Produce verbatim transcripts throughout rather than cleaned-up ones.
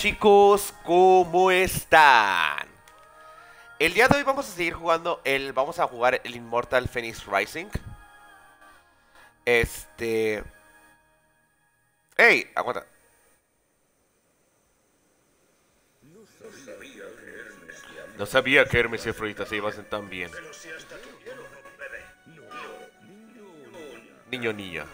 Chicos, ¿cómo están? El día de hoy vamos a seguir jugando el... Vamos a jugar el Immortal Phoenix Rising. Este... ¡Ey! Aguanta. No sabía que Hermes y Afrodita se iban tan bien. Niño, niña.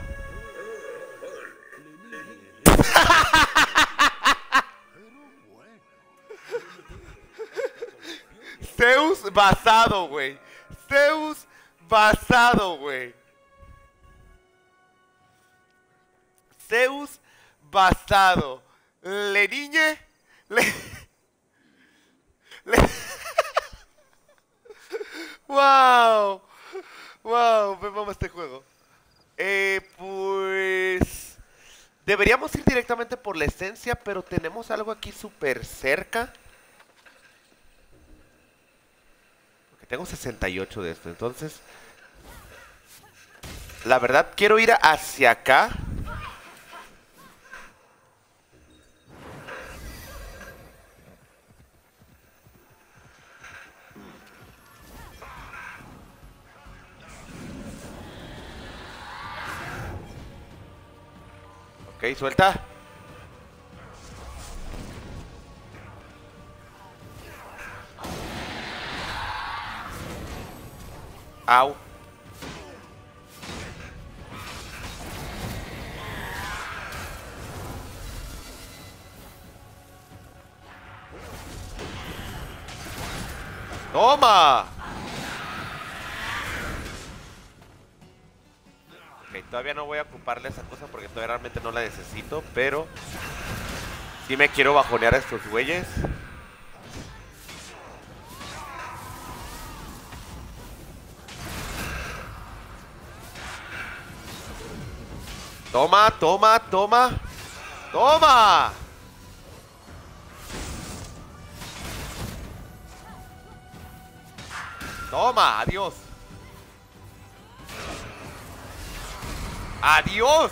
Zeus basado, güey. Zeus basado, güey. Zeus basado. Le niñe. Le... le... wow. Wow, me mama este juego. Eh, pues... Deberíamos ir directamente por la esencia, pero tenemos algo aquí súper cerca. Porque tengo sesenta y ocho de esto, entonces... La verdad, quiero ir hacia acá. Ok, suelta. Au. ¡Toma! Ok, todavía no voy a ocuparle esa cosa porque todavía realmente no la necesito, pero... sí me quiero bajonear a estos güeyes. Toma, toma, toma. ¡Toma! Toma, adiós. ¡Adiós!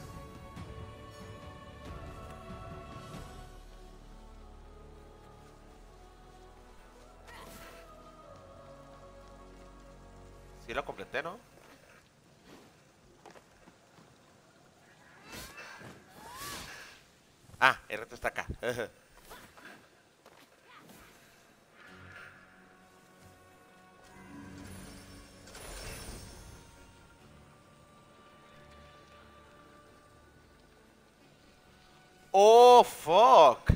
Sí lo completé, ¿no? Ah, el reto está acá. Oh, fuck.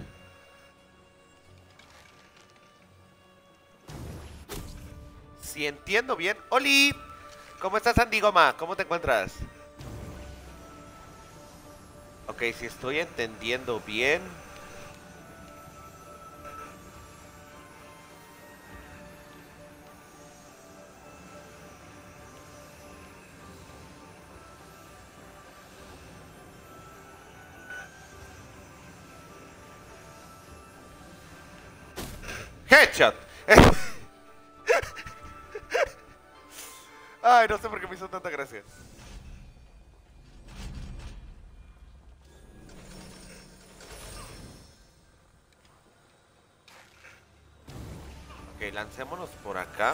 Si entiendo bien. ¡Oli! ¿Cómo estás, Andy Goma? ¿Cómo te encuentras? Ok, si estoy entendiendo bien. Headshot. Ay, no sé por qué me hizo tanta gracia. Ok, lancémonos por acá.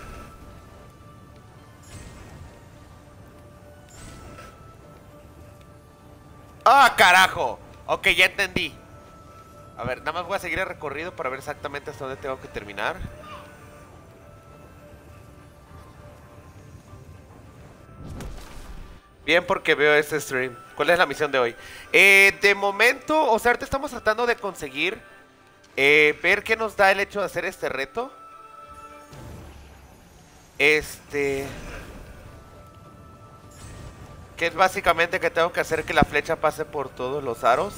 ¡Ah, carajo! Ok, ya entendí. A ver, nada más voy a seguir el recorrido para ver exactamente hasta dónde tengo que terminar. Bien, porque veo este stream. ¿Cuál es la misión de hoy? Eh, de momento, o sea, ahorita estamos tratando de conseguir eh, ver qué nos da el hecho de hacer este reto. Este... Que es básicamente que tengo que hacer que la flecha pase por todos los aros.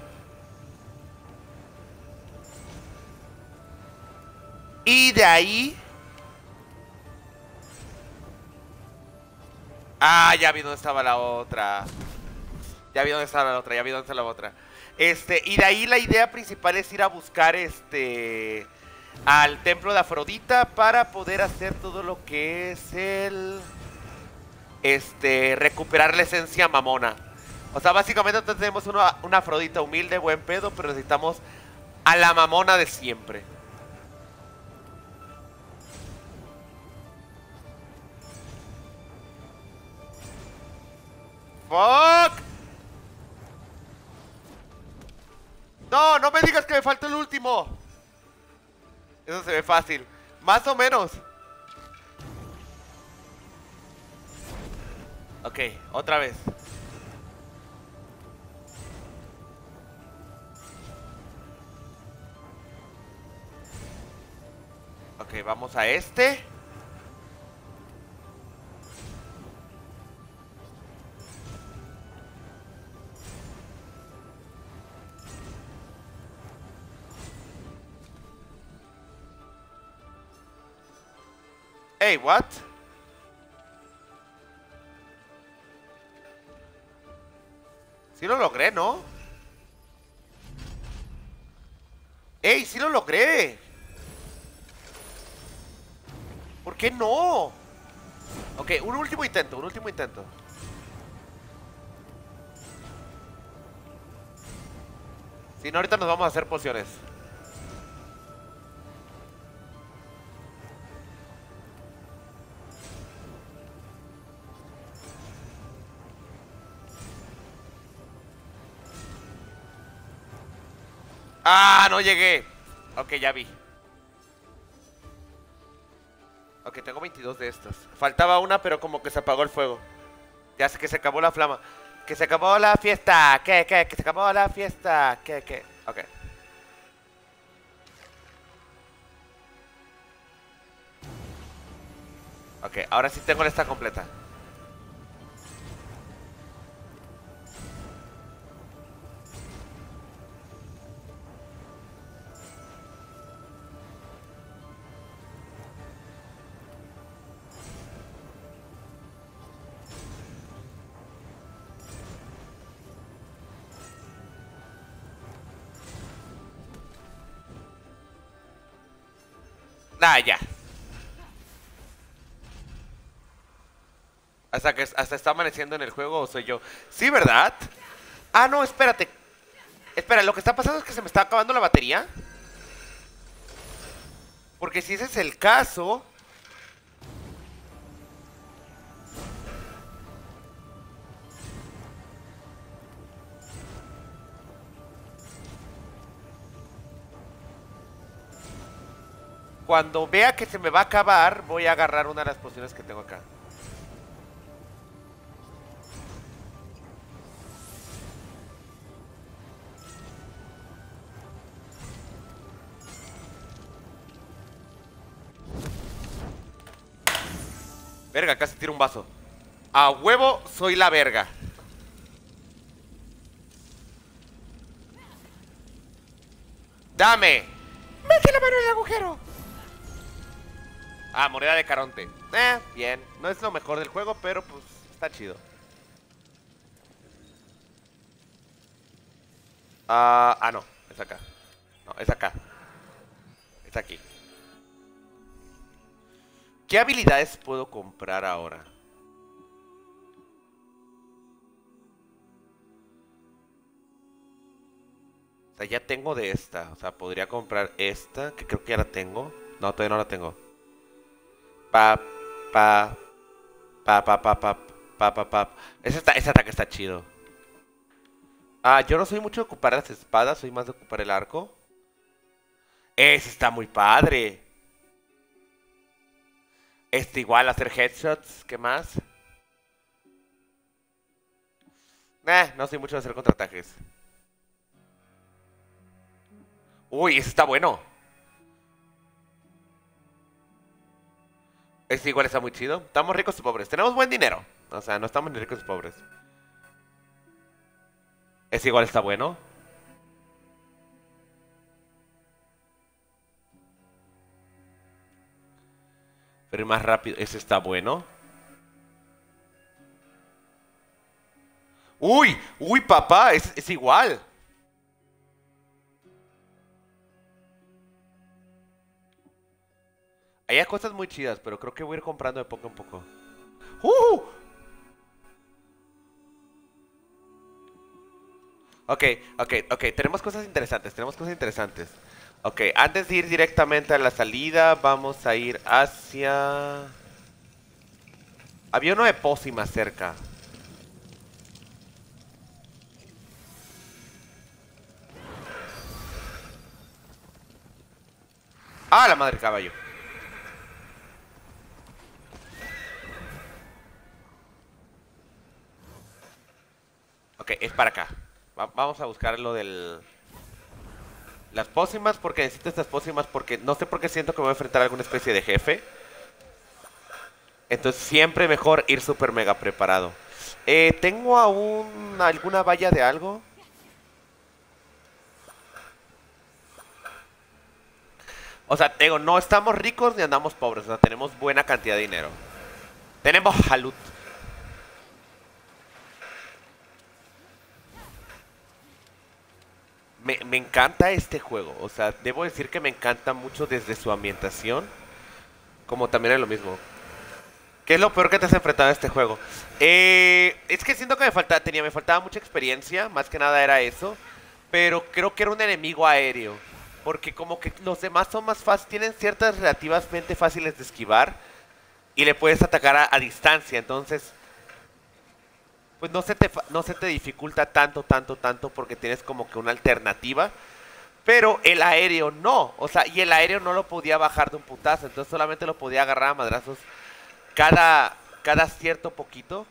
Y de ahí... Ah, ya vi dónde estaba la otra. Ya vi dónde estaba la otra, ya vi dónde está la otra. Este, y de ahí la idea principal es ir a buscar este... al templo de Afrodita para poder hacer todo lo que es el... Este, recuperar la esencia mamona. O sea, básicamente entonces tenemos una, una Afrodita humilde, buen pedo, pero necesitamos a la mamona de siempre. ¡Fuck! No, no me digas que me falta el último. Eso se ve fácil. Más o menos. Ok, otra vez. Ok, vamos a este. Hey, what? Sí lo logré, ¿no? ¡Ey, sí lo logré! ¿Por qué no? Ok, un último intento, un último intento. Si no, ahorita nos vamos a hacer pociones. ¡Ah, no llegué! Ok, ya vi. Ok, tengo veintidós de estas. Faltaba una, pero como que se apagó el fuego. Ya sé que se acabó la flama. Que se acabó la fiesta. ¿Qué, qué? Que se acabó la fiesta. ¿Qué, qué? Ok. Ok, ahora sí tengo esta completa. Ah, ya. Hasta que hasta está amaneciendo en el juego o soy yo. Sí, ¿verdad? Ah, no, espérate. Espera, lo que está pasando es que se me está acabando la batería. Porque si ese es el caso... Cuando vea que se me va a acabar, voy a agarrar una de las pociones que tengo acá. Verga, casi tiro un vaso. A huevo, soy la verga. ¡Dame! ¡Mete la mano en el agujero! Ah, moneda de Caronte. Eh, bien. No es lo mejor del juego, pero pues está chido. Ah, ah, no. Es acá. No, es acá. Es aquí. ¿Qué habilidades puedo comprar ahora? O sea, ya tengo de esta. O sea, podría comprar esta, que creo que ya la tengo. No, todavía no la tengo. Pa, pa, pa, pa, pa, pa, pa, pa, pa. Ese, está, ese ataque está chido. Ah, yo no soy mucho de ocupar las espadas, soy más de ocupar el arco. Ese está muy padre. Este igual, hacer headshots. ¿Qué más? Eh, no soy mucho de hacer contraataques. Uy, ese está bueno. Este igual está muy chido. Estamos ricos y pobres. Tenemos buen dinero. O sea, no estamos ni ricos ni pobres. Ese igual está bueno. Pero más rápido. Ese está bueno. Uy, uy, papá. Es, es igual. Hay cosas muy chidas, pero creo que voy a ir comprando de poco en poco. ¡Uh! Ok, ok, ok. Tenemos cosas interesantes, tenemos cosas interesantes. Ok, antes de ir directamente a la salida, vamos a ir hacia... Había uno de pócimas cerca. Ah, la madre caballo. Ok, es para acá. Va- vamos a buscar lo del... Las pócimas, porque necesito estas pócimas, porque no sé por qué siento que me voy a enfrentar a alguna especie de jefe. Entonces siempre mejor ir super mega preparado. Eh, ¿tengo aún alguna valla de algo? O sea, digo, no estamos ricos ni andamos pobres. O sea, tenemos buena cantidad de dinero. Tenemos salud. Me, me encanta este juego. O sea, debo decir que me encanta mucho desde su ambientación. Como también es lo mismo. ¿Qué es lo peor que te has enfrentado a este juego? Eh, es que siento que me faltaba, tenía, me faltaba mucha experiencia. Más que nada era eso. Pero creo que era un enemigo aéreo. Porque como que los demás son más fáciles. Tienen ciertas relativamente fáciles de esquivar. Y le puedes atacar a, a distancia. Entonces, pues no se, te, no se te dificulta tanto, tanto, tanto. Porque tienes como que una alternativa. Pero el aéreo no. O sea, y el aéreo no lo podía bajar de un putazo. Entonces solamente lo podía agarrar a madrazos cada, cada cierto poquito.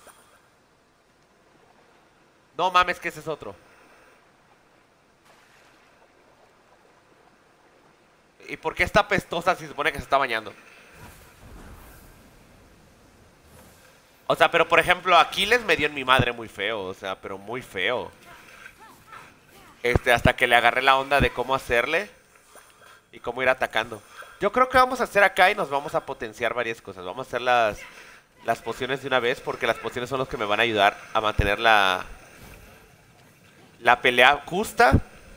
No mames, que ese es otro. ¿Y por qué está pestosa si se supone que se está bañando? O sea, pero por ejemplo, Aquiles me dio en mi madre muy feo. O sea, pero muy feo. Este, hasta que le agarré la onda de cómo hacerle y cómo ir atacando. Yo creo que vamos a hacer acá y nos vamos a potenciar varias cosas. Vamos a hacer las, las pociones de una vez porque las pociones son los que me van a ayudar a mantener la, la pelea justa.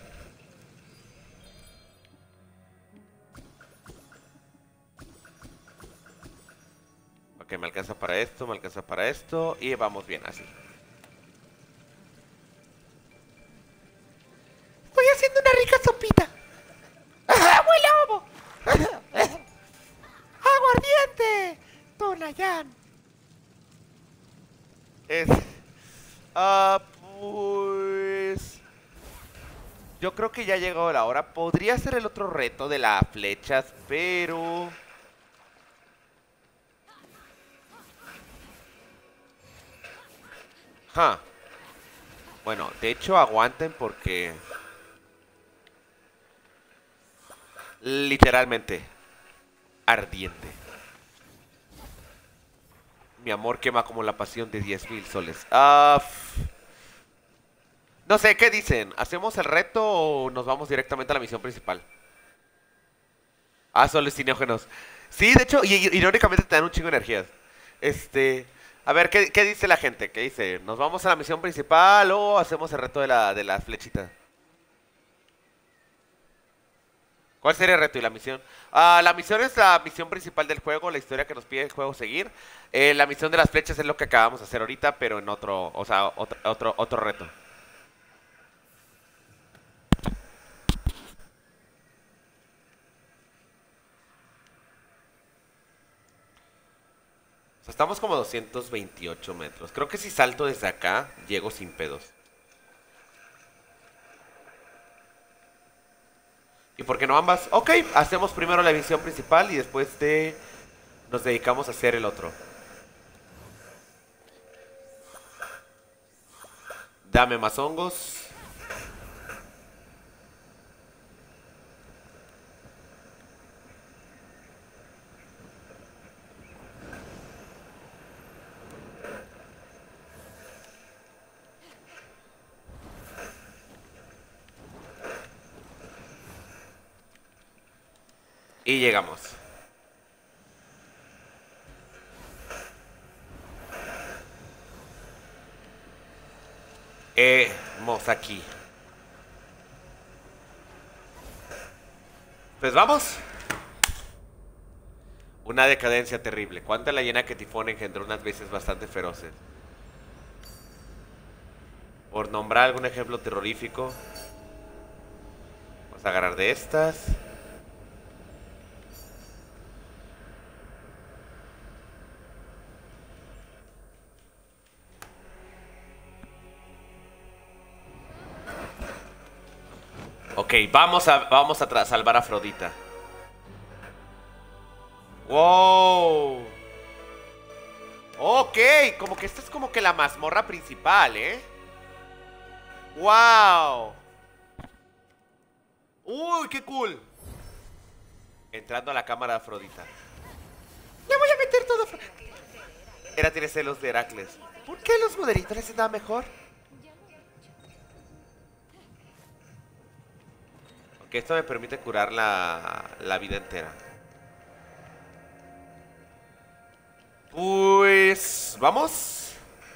Ok, me alcanza para esto, me alcanza para esto y vamos bien así. Estoy haciendo una rica sopita. ¡Huele a ovo! ¡Aguardiente! Tonayán. Es... Ah, pues... Yo creo que ya ha llegado la hora. Podría ser el otro reto de las flechas, pero... Ja. Bueno, de hecho aguanten porque... Literalmente. Ardiente. Mi amor quema como la pasión de diez mil soles. Ah... f- No sé, ¿qué dicen? ¿Hacemos el reto o nos vamos directamente a la misión principal? Ah, son cinógenos. Sí, de hecho, y, y- irónicamente te dan un chingo de energías. Este... A ver, ¿qué, qué dice la gente? ¿Qué dice? ¿Nos vamos a la misión principal o hacemos el reto de la, de la flechita? ¿Cuál sería el reto y la misión? Ah, la misión es la misión principal del juego, la historia que nos pide el juego seguir. Eh, la misión de las flechas es lo que acabamos de hacer ahorita, pero en otro, o sea, otro, otro, otro reto. O sea, estamos como a doscientos veintiocho metros. Creo que si salto desde acá, llego sin pedos. ¿Y por qué no ambas? Ok, hacemos primero la misión principal y después de... nos dedicamos a hacer el otro. Dame más hongos. Y llegamos. Hemos aquí. Pues vamos. Una decadencia terrible. Cuánta la llena que Tifón engendró unas veces bastante feroces. Por nombrar algún ejemplo terrorífico. Vamos a agarrar de estas. Ok, vamos a, vamos a salvar a Afrodita. Wow. Ok, como que esta es como que la mazmorra principal, ¿eh? Wow. Uy, qué cool. Entrando a la cámara de Afrodita. Le voy a meter todo. Hera tiene celos de Heracles. ¿Por qué los moderitos les da mejor? Ok, esto me permite curar la, la vida entera. Pues... ¿vamos?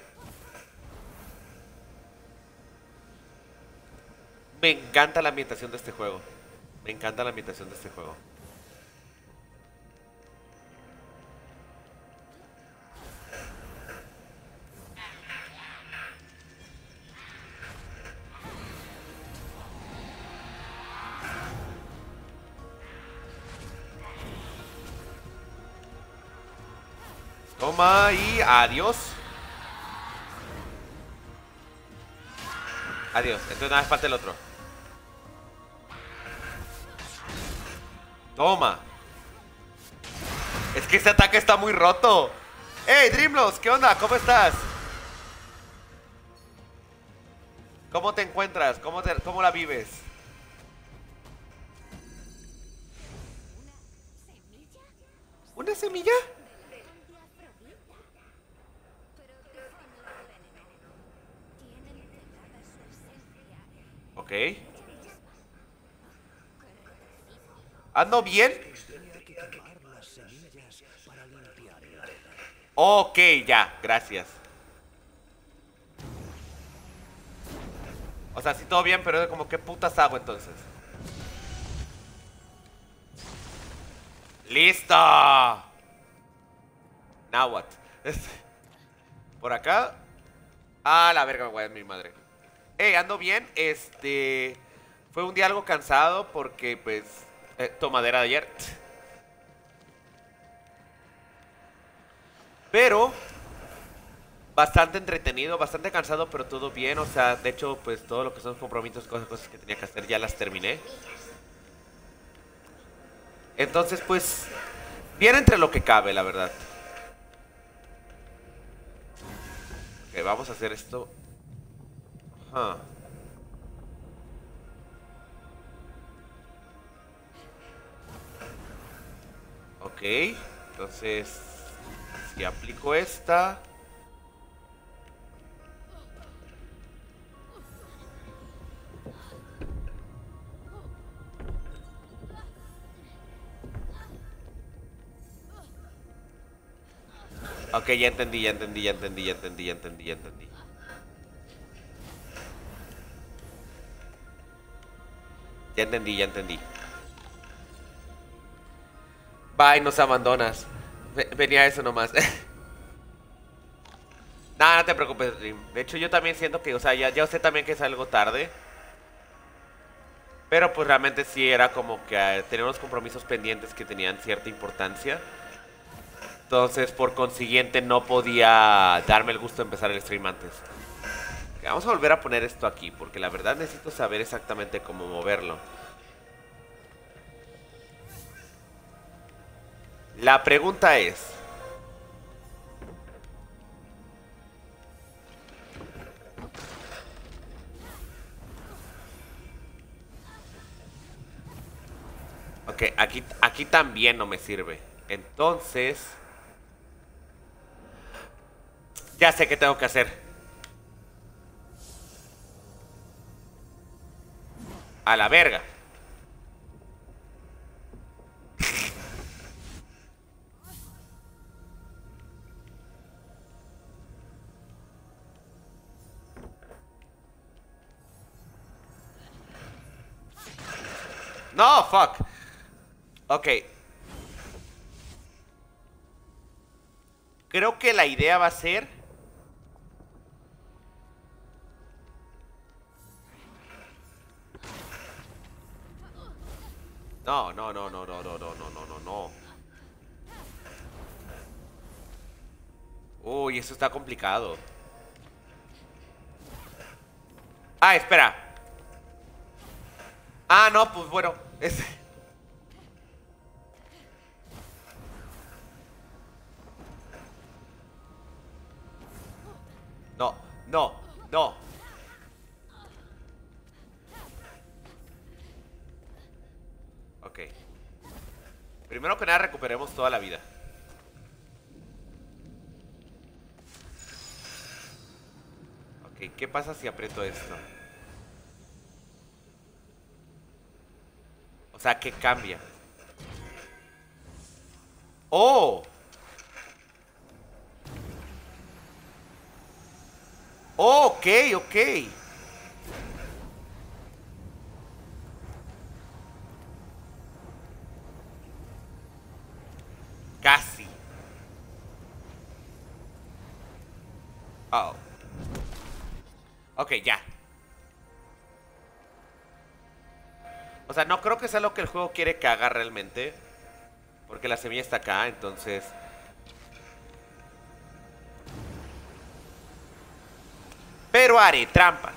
Me encanta la ambientación de este juego. Me encanta la ambientación de este juego. Toma y adiós. Adiós. Entonces nada más falta el otro. Toma. Es que este ataque está muy roto. ¡Hey, Dreamlos! ¿Qué onda? ¿Cómo estás? ¿Cómo te encuentras? ¿Cómo, te, cómo la vives? ¿Una semilla? Ok. ¿Ando bien? Ok, ya, gracias. O sea, sí todo bien, pero como ¿qué putas hago entonces? ¡Listo! Now what? Por acá. Ah, la verga, güey, mi madre. Hey, ando bien. Este... Fue un día algo cansado porque, pues... Eh, tomadera de ayer. Pero... Bastante entretenido, bastante cansado, pero todo bien. O sea, de hecho, pues todo lo que son compromisos, cosas, cosas que tenía que hacer, ya las terminé. Entonces, pues... Bien entre lo que cabe, la verdad. Ok, vamos a hacer esto. Huh. Ok, entonces... Si aplico esta... Ok, ya entendí, ya entendí, ya entendí, ya entendí, ya entendí, ya entendí. Ya entendí, ya entendí. Bye, nos abandonas. Venía eso nomás. Nada, no te preocupes, Dream. De hecho, yo también siento que, o sea, ya, ya sé también que es algo tarde. Pero pues realmente sí era como que eh, tenía unos compromisos pendientes que tenían cierta importancia. Entonces, por consiguiente, no podía darme el gusto de empezar el stream antes. Okay, vamos a volver a poner esto aquí, porque la verdad necesito saber exactamente cómo moverlo. La pregunta es... Ok, aquí, aquí también no me sirve. Entonces... Ya sé qué tengo que hacer. A la verga. No, fuck. Ok. Creo que la idea va a ser... No, no, no, no, no, no, no, no, no, no, no. Uy, eso está complicado. Ah, espera. Ah, no, pues bueno. Es... No, no, no. Ok. Primero que nada recuperemos toda la vida. Ok, ¿qué pasa si aprieto esto? O sea, ¿qué cambia? ¡Oh! Oh, ok, ok. Casi. Oh. Ok, ya. O sea, no creo que sea lo que el juego quiere que haga realmente. Porque la semilla está acá, entonces... Pero haré trampa.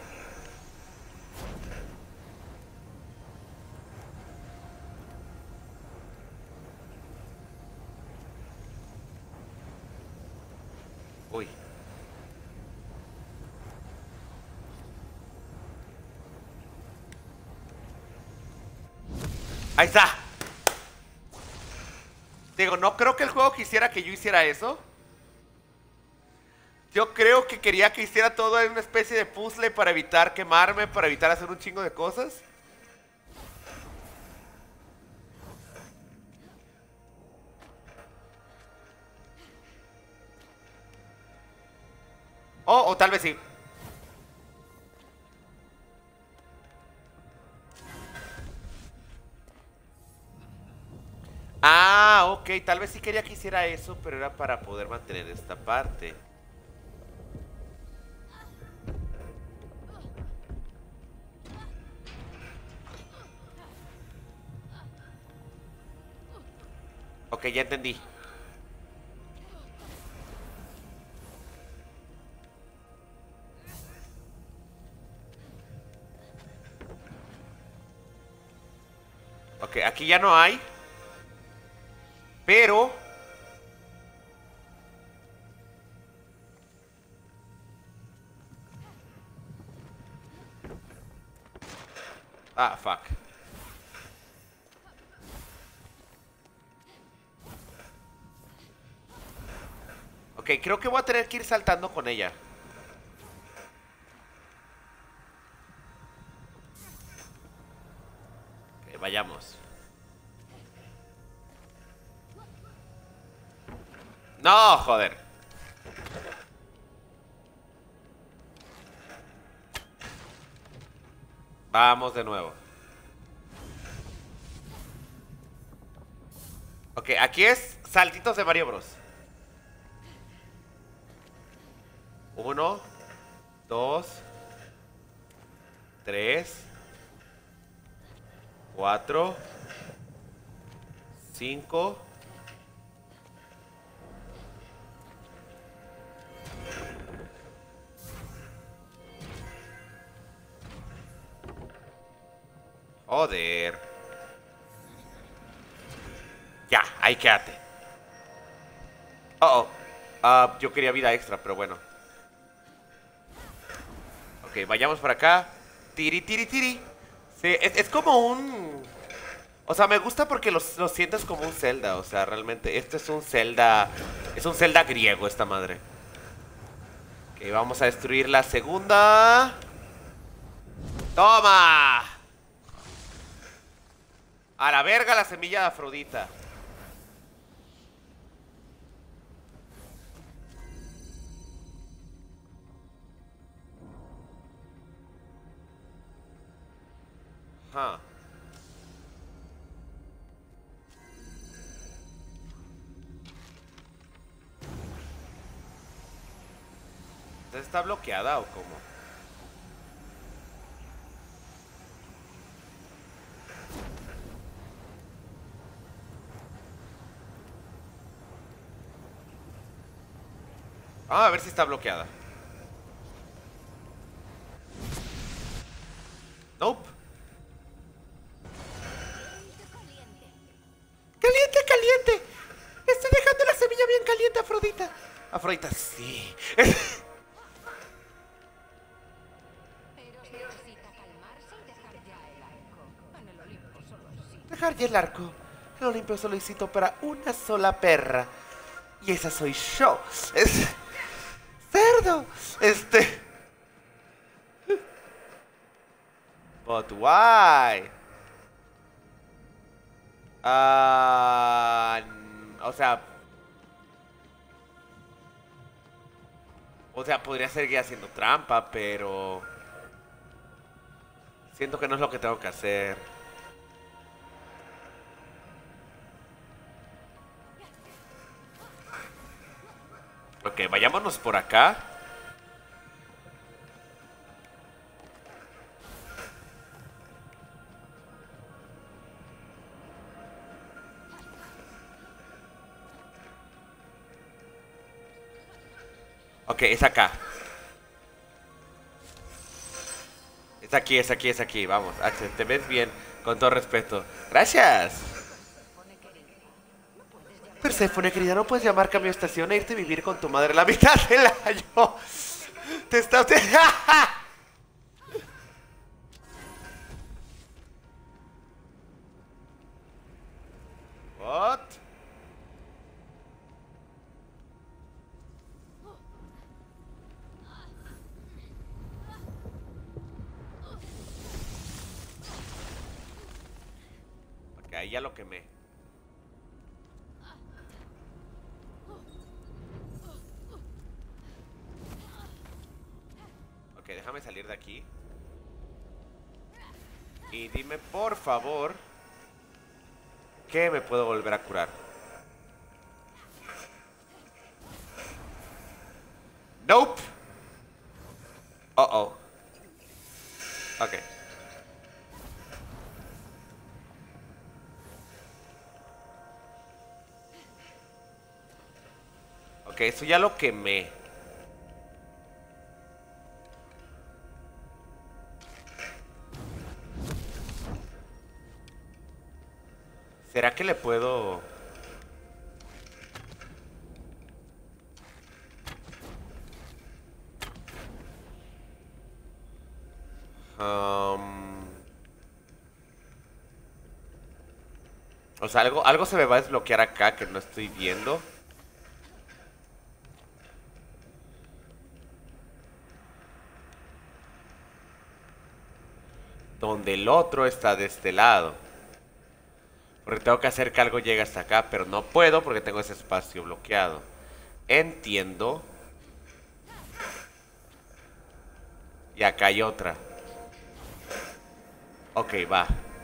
Uy. Ahí está. Digo, no creo que el juego quisiera que yo hiciera eso. Yo creo que quería que hiciera todo en una especie de puzzle para evitar quemarme, para evitar hacer un chingo de cosas. Oh, o tal vez sí. Ah, ok, tal vez sí quería que hiciera eso, pero era para poder mantener esta parte. Ok, ya entendí. Ok, aquí ya no hay. Pero... Ah, fuck. Ok, creo que voy a tener que ir saltando con ella. Ok, vayamos. No, joder. Vamos de nuevo. Ok, aquí es saltitos de Mario Bros. Uno, dos, tres, cuatro, cinco. Joder. Ya, ahí quédate. Oh, oh. Ah, yo quería vida extra, pero bueno. Ok, vayamos por acá. Tiri, tiri, tiri. Sí, es, es como un... O sea, me gusta porque lo, lo sientes como un Zelda. O sea, realmente, este es un Zelda... Es un Zelda griego esta madre. Ok, vamos a destruir la segunda. ¡Toma! A la verga la semilla de Afrodita. Huh. ¿Está bloqueada o cómo? Vamos a ver si está bloqueada. Nope. Caliente, caliente. Estoy dejando la semilla bien caliente, Afrodita. Afrodita, sí. Pero necesita calmarse y dejar ya el arco. En el Olimpo solo existe. Dejar ya el arco. El Olimpio solo hizo para una sola perra. Y esa soy yo. Es... cerdo. Este... But why? Ah, o sea... O sea, podría seguir haciendo trampa, pero... siento que no es lo que tengo que hacer. Ok, vayámonos por acá. Ok, es acá. Es aquí, es aquí, es aquí. Vamos, Axel, te ves bien. Con todo respeto. Gracias. Perséfone, querida, no puedes llamar cambio de estación e irte a vivir con tu madre la mitad del año. Te está... Te... What? Ok, ahí ya lo quemé. Ok, déjame salir de aquí. Y dime, por favor, que me puedo volver a curar. Nope. Uh oh. Ok. Ok, eso ya lo quemé. ¿Será que le puedo...? Um... O sea, algo, algo se me va a desbloquear acá que no estoy viendo. Donde el otro está de este lado. Porque tengo que hacer que algo llegue hasta acá, pero no puedo porque tengo ese espacio bloqueado. Entiendo. Y acá hay otra. Ok, va.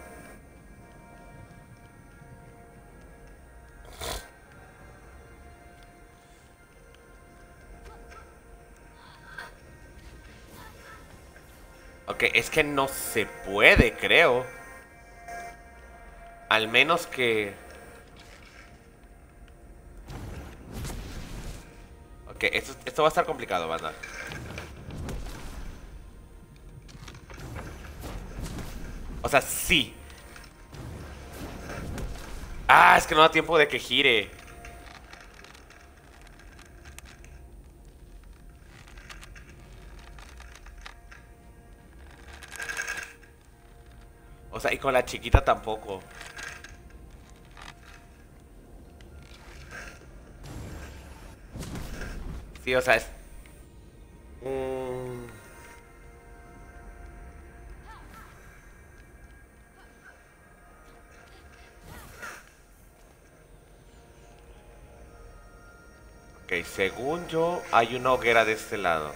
Ok, es que no se puede, creo. Al menos que... Ok, esto, esto va a estar complicado, banda. O sea, sí. Ah, es que no da tiempo de que gire. O sea, y con la chiquita tampoco. Sí, o sea, es... Mm. Ok, según yo, hay una hoguera de este lado.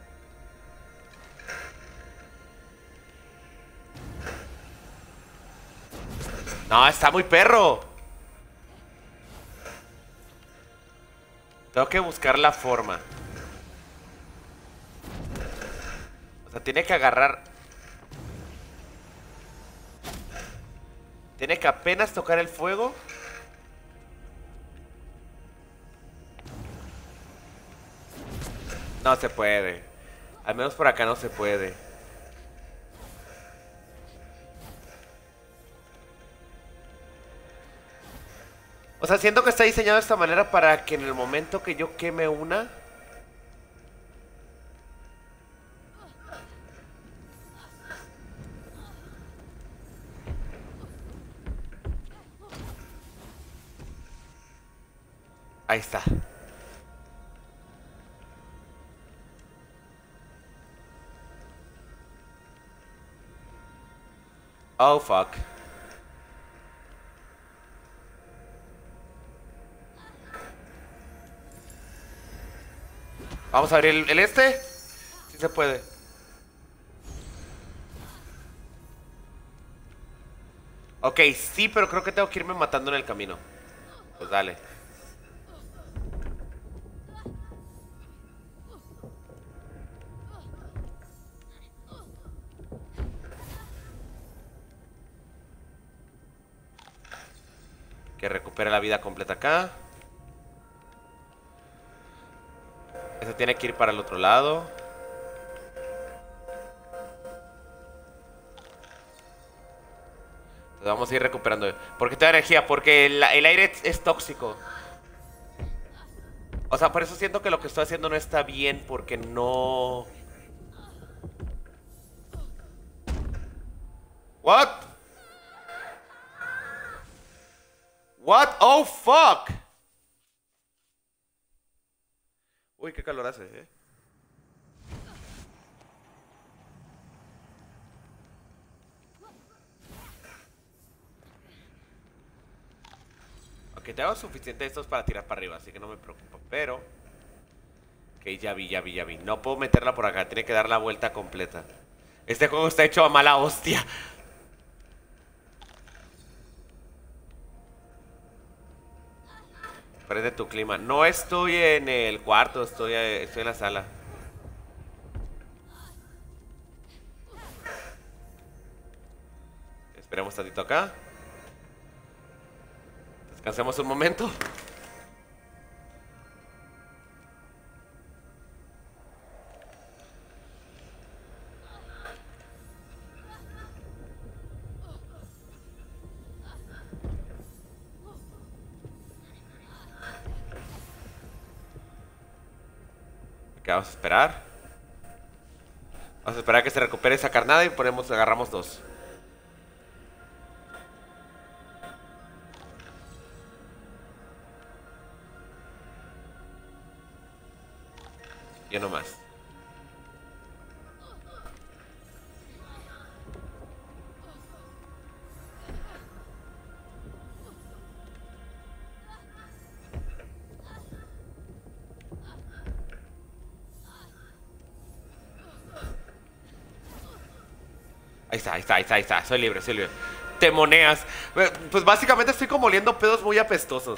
No, está muy perro. Tengo que buscar la forma. O sea, tiene que agarrar... Tiene que apenas tocar el fuego. No se puede. Al menos por acá no se puede. O sea, siento que está diseñado de esta manera para que en el momento que yo queme una... Ahí está. Oh, fuck. Vamos a abrir el, el este. Sí se puede. Ok, sí, pero creo que tengo que irme matando en el camino. Pues dale. Que recupere la vida completa acá. Ese tiene que ir para el otro lado. Entonces vamos a ir recuperando. ¿Por qué te da energía? Porque el, el aire es, es tóxico. O sea, por eso siento que lo que estoy haciendo no está bien. Porque no... What? What? Oh, fuck. Uy, qué calor hace, eh. Ok, tengo suficiente de estos para tirar para arriba, así que no me preocupo. Pero... Ok, ya vi, ya vi, ya vi. No puedo meterla por acá, tiene que dar la vuelta completa. Este juego está hecho a mala hostia. Prende tu clima. No estoy en el cuarto, estoy, estoy en la sala. Esperemos tantito acá. Descansemos un momento. Ok, vamos a esperar. Vamos a esperar a que se recupere esa carnada y ponemos, agarramos dos. Yo no más. Ahí está, ahí está, ahí está, ahí está. Soy libre, soy libre. Te moneas. Pues básicamente estoy como oliendo pedos muy apestosos.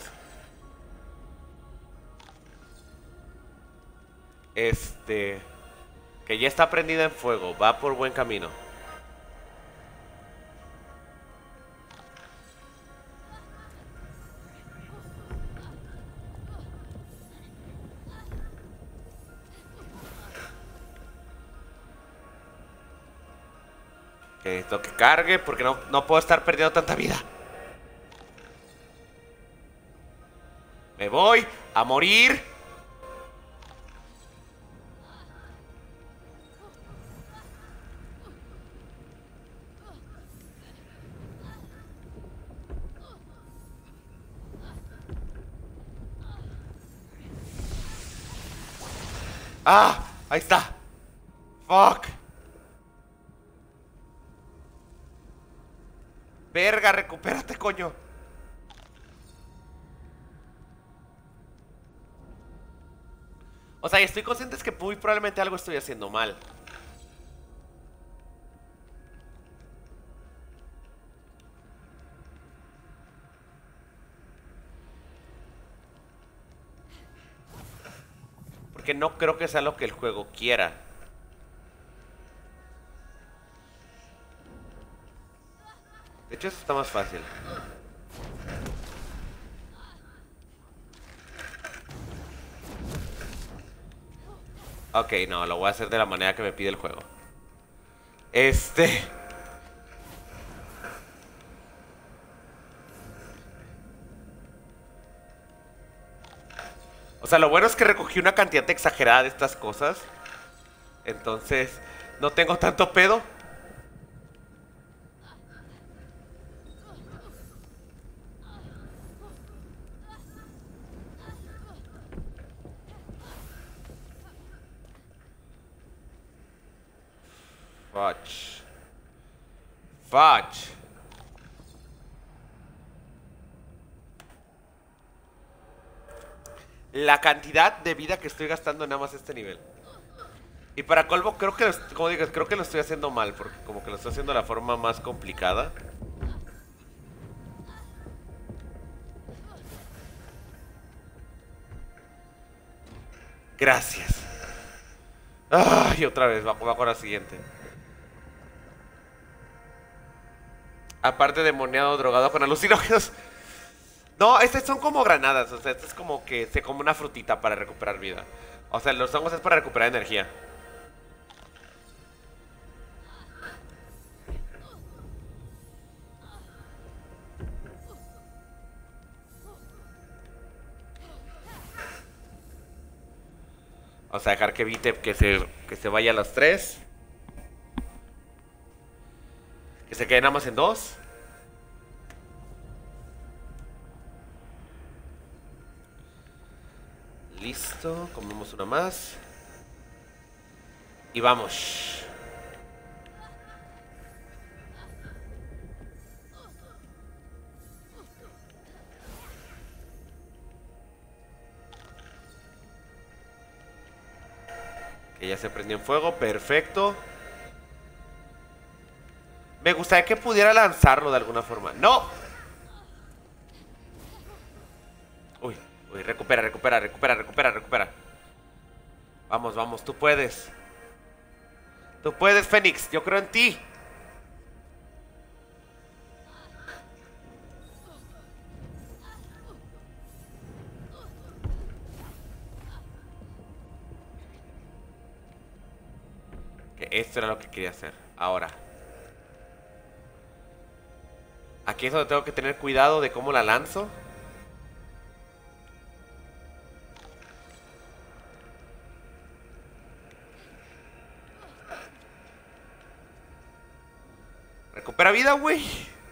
Este... Que ya está prendida en fuego. Va por buen camino. Que necesito que cargue porque no, no puedo estar perdiendo tanta vida. Me voy a morir. Ah, ahí está. Fuck. Verga, recupérate, coño. O sea, y estoy consciente de que muy probablemente algo estoy haciendo mal. Porque no creo que sea lo que el juego quiera. De hecho, eso está más fácil. Ok, no, lo voy a hacer de la manera que me pide el juego. Este... O sea, lo bueno es que recogí una cantidad exagerada de estas cosas. Entonces, no tengo tanto pedo. Fudge. Fudge. La cantidad de vida que estoy gastando en nada más este nivel. Y para colmo, creo que, como digo, creo que lo estoy haciendo mal, porque como que lo estoy haciendo de la forma más complicada. Gracias. Ay, otra vez, va, va con la siguiente. Aparte de moneado drogado con alucinógenos. No, estas son como granadas. O sea, esto es como que se come una frutita para recuperar vida. O sea, los hongos es para recuperar energía. Vamos a dejar que evite que se, que se vaya a los tres. Que se quede nada más en dos. Listo, comemos una más. Y vamos. Que ya se prendió en fuego, perfecto. Me gustaría que pudiera lanzarlo de alguna forma. ¡No! Uy, uy, recupera, recupera, recupera, recupera, recupera. Vamos, vamos, tú puedes. Tú puedes, Fénix, yo creo en ti. Que esto era lo que quería hacer. Ahora. Aquí es donde tengo que tener cuidado de cómo la lanzo. Recupera vida, güey.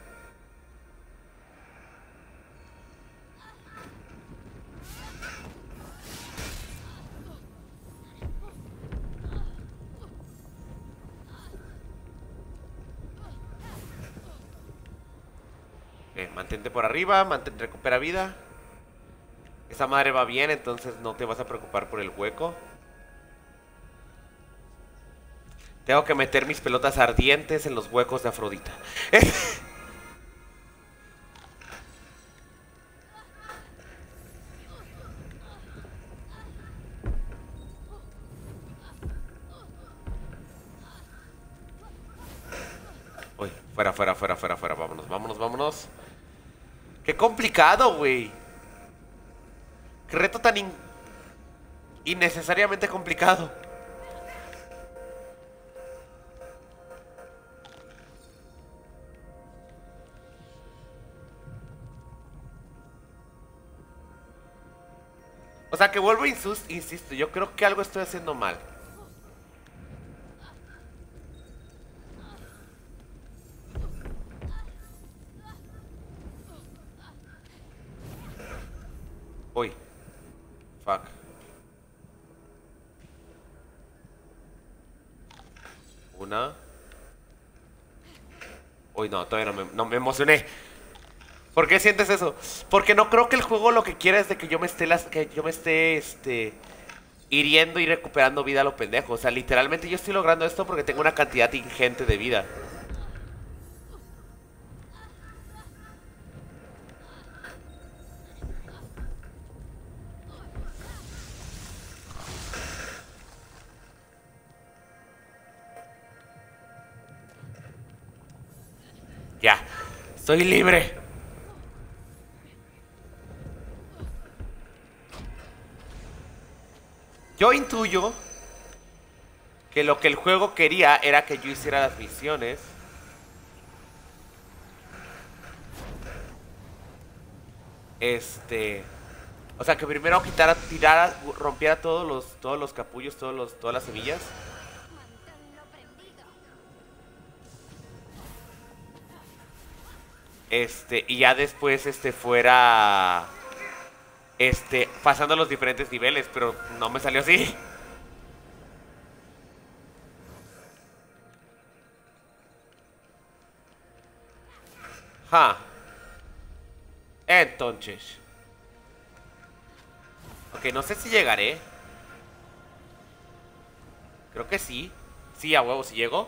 Eh, mantente por arriba, mantén, recupera vida. Esa madre va bien, entonces no te vas a preocupar por el hueco. Tengo que meter mis pelotas ardientes en los huecos de Afrodita. Uy, fuera, fuera, fuera, fuera, fuera. Vámonos, vámonos, vámonos. Qué complicado, güey. Qué reto tan in... innecesariamente complicado. O sea, que vuelvo, insus- insisto, yo creo que algo estoy haciendo mal. Uy. Fuck. Una. Uy, no, todavía no me, no me emocioné. ¿Por qué sientes eso? Porque no creo que el juego lo que quiera es de que yo me esté las, que yo me esté este hiriendo y recuperando vida a lo pendejo. O sea, literalmente yo estoy logrando esto porque tengo una cantidad ingente de vida. Ya, estoy libre. Yo intuyo Que lo que el juego quería era que yo hiciera las misiones. Este... O sea, que primero quitara, tirara, rompiera todos los, todos los capullos, todos los, todas las semillas. Manténlo prendido. Este, y ya después, este, fuera... Este, pasando los diferentes niveles, pero no me salió así. Ja. Entonces. Ok, no sé si llegaré. Creo que sí. Sí, a huevo, si llego.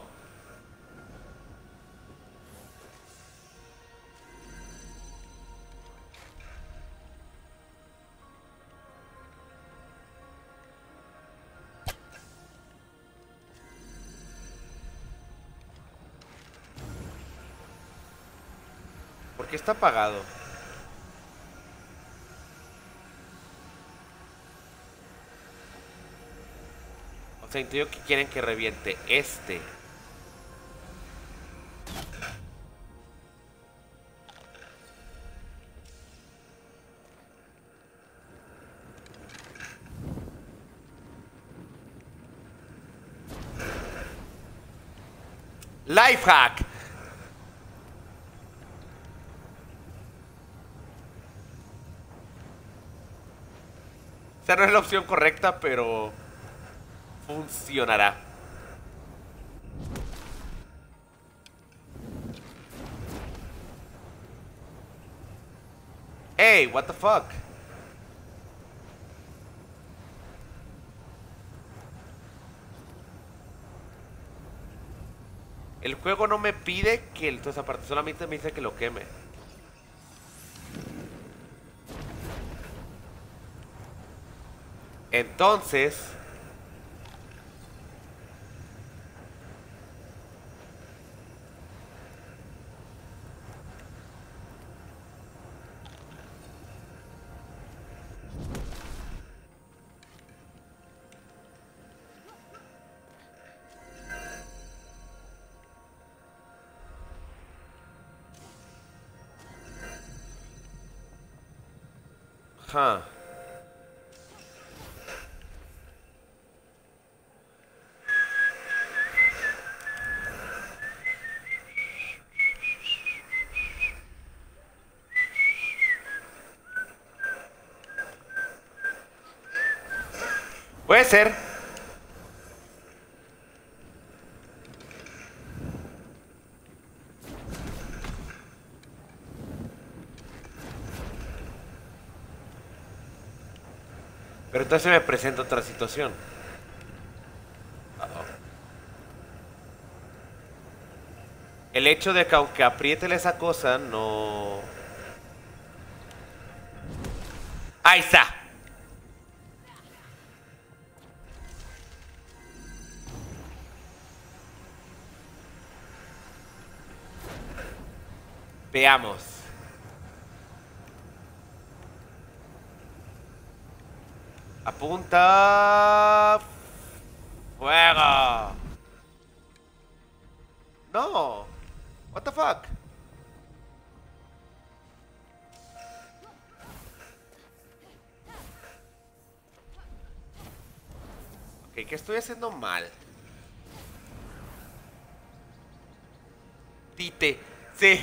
¿Por qué está apagado? O sea, entiendo que quieren que reviente este. Life hack. O sea, no es la opción correcta, pero funcionará. Hey, what the fuck? El juego no me pide que el, esa parte, solamente me dice que lo queme. Entonces... Huh. Puede ser. Pero entonces me presenta otra situación. Uh-oh. El hecho de que aunque apriete esa cosa, no... ¡Ahí está! Veamos. Apunta... ¡Fuego! No. What the fuck? Ok, ¿qué estoy haciendo mal? Tite. Sí.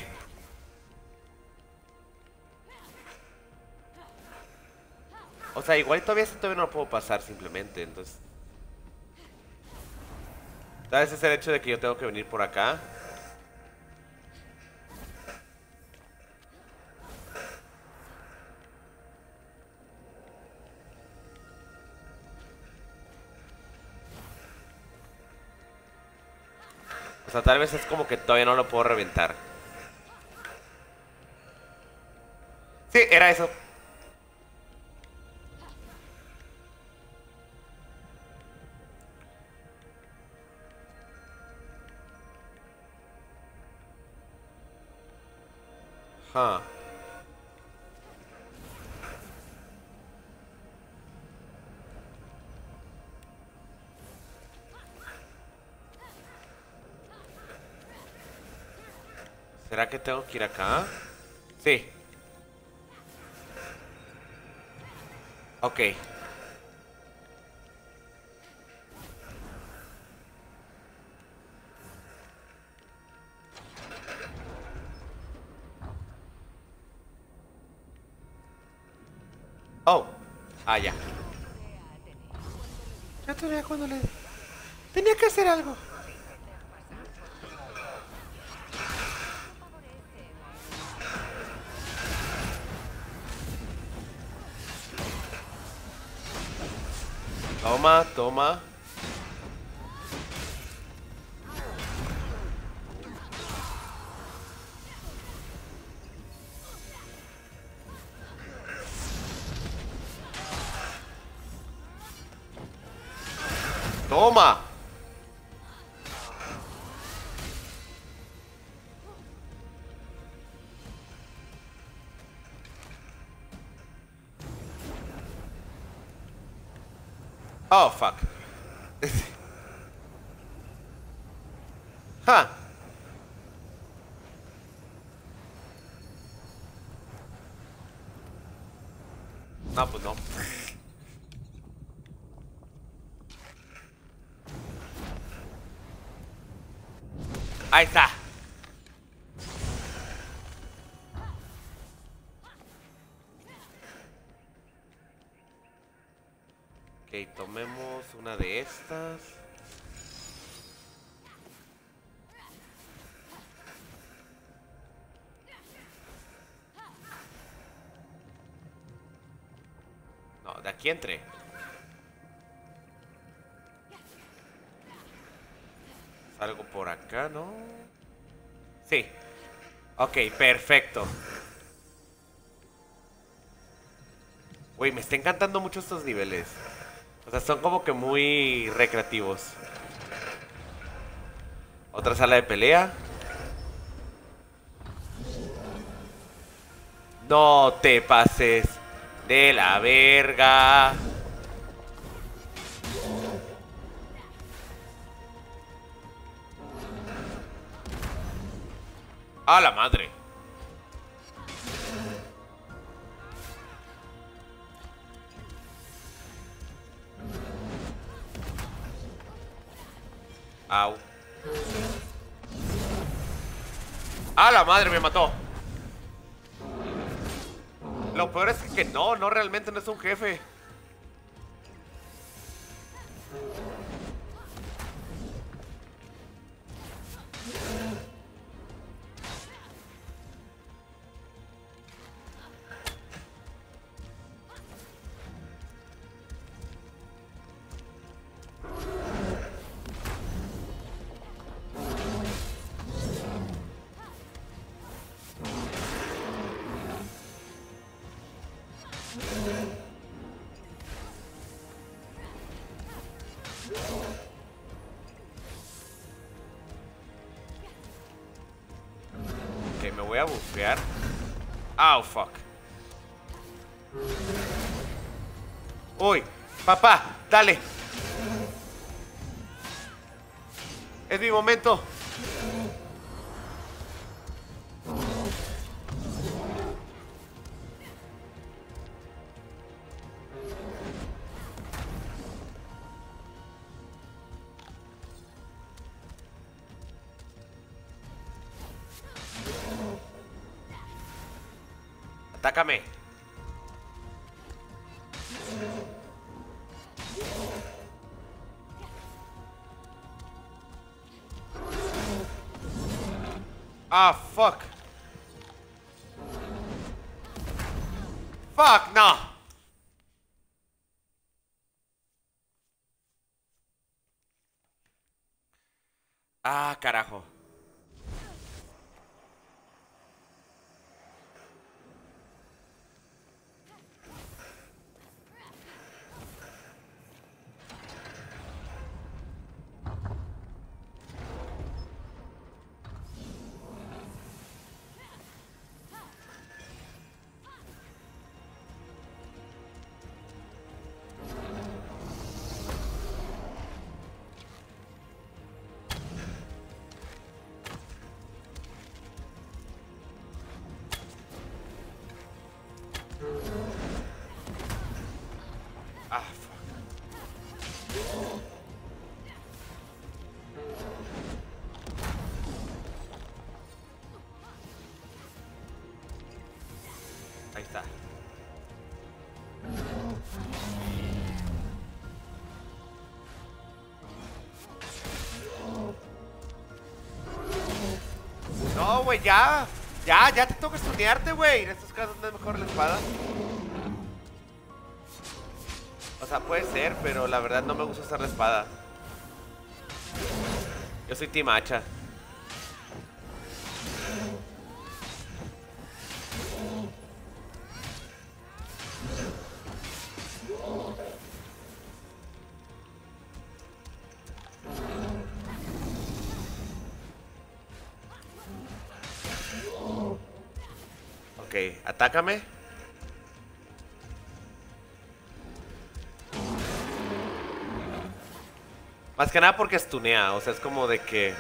O sea, igual todavía todavía no lo puedo pasar simplemente, entonces... Tal vez es el hecho de que yo tengo que venir por acá. O sea, tal vez es como que todavía no lo puedo reventar. Sí, era eso. Huh. ¿Será que tengo que ir acá? Sí. Ok. Oh. Ah, ya. Ya te veía cuando le... Tenía que hacer algo. Toma, toma. Toma. Oh, fuck. Ja. No, pues no. Ahí está. Ok, tomemos una de estas. No, de aquí entré. Salgo por acá, ¿no? Sí. Ok, perfecto. Güey, me está encantando mucho estos niveles. O sea, son como que muy recreativos. Otra sala de pelea. No te pases de la verga. A la madre. Au. A la madre, me mató. Lo peor es que no, no, realmente no es un jefe. Ok, me voy a bufear. Oh, fuck. Uy, papá, dale. Es mi momento. Atácame. Ah, fuck. Fuck, no. Ah, carajo. Ahí está. No, güey, ya. Ya, ya te toca estudiarte, güey. En estos casos no es mejor la espada. O sea, puede ser, pero la verdad no me gusta usar la espada. Yo soy team hacha. Ok, atácame. Más que nada porque estunea, o sea, es como de que...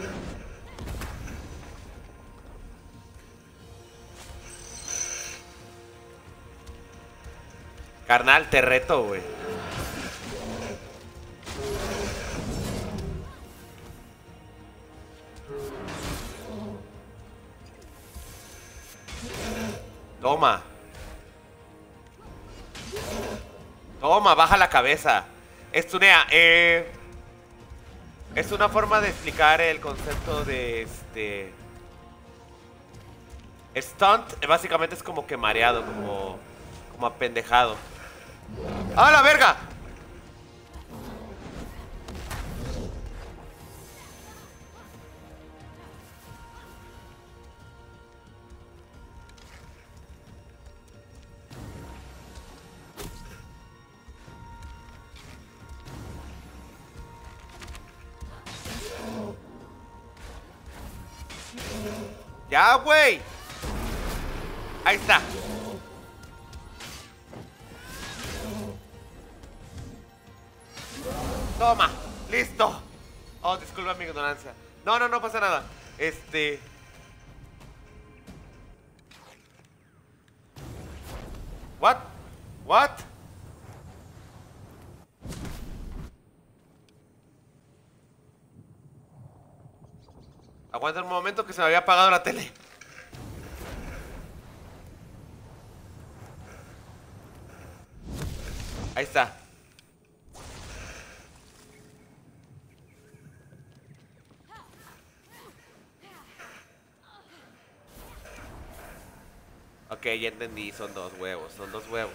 Carnal, te reto, güey. Toma. Toma, baja la cabeza. Estunea, eh... es una forma de explicar el concepto de este... Stunt, básicamente es como que mareado, como... Como apendejado. ¡Ah, la verga! Ya, güey. Ahí está. Toma. Listo. Oh, disculpa mi ignorancia. No, no, no pasa nada. Este... What? What? Aguanta un momento que se me había apagado la tele. Ahí está. Ok, ya entendí, son dos huevos, son dos huevos.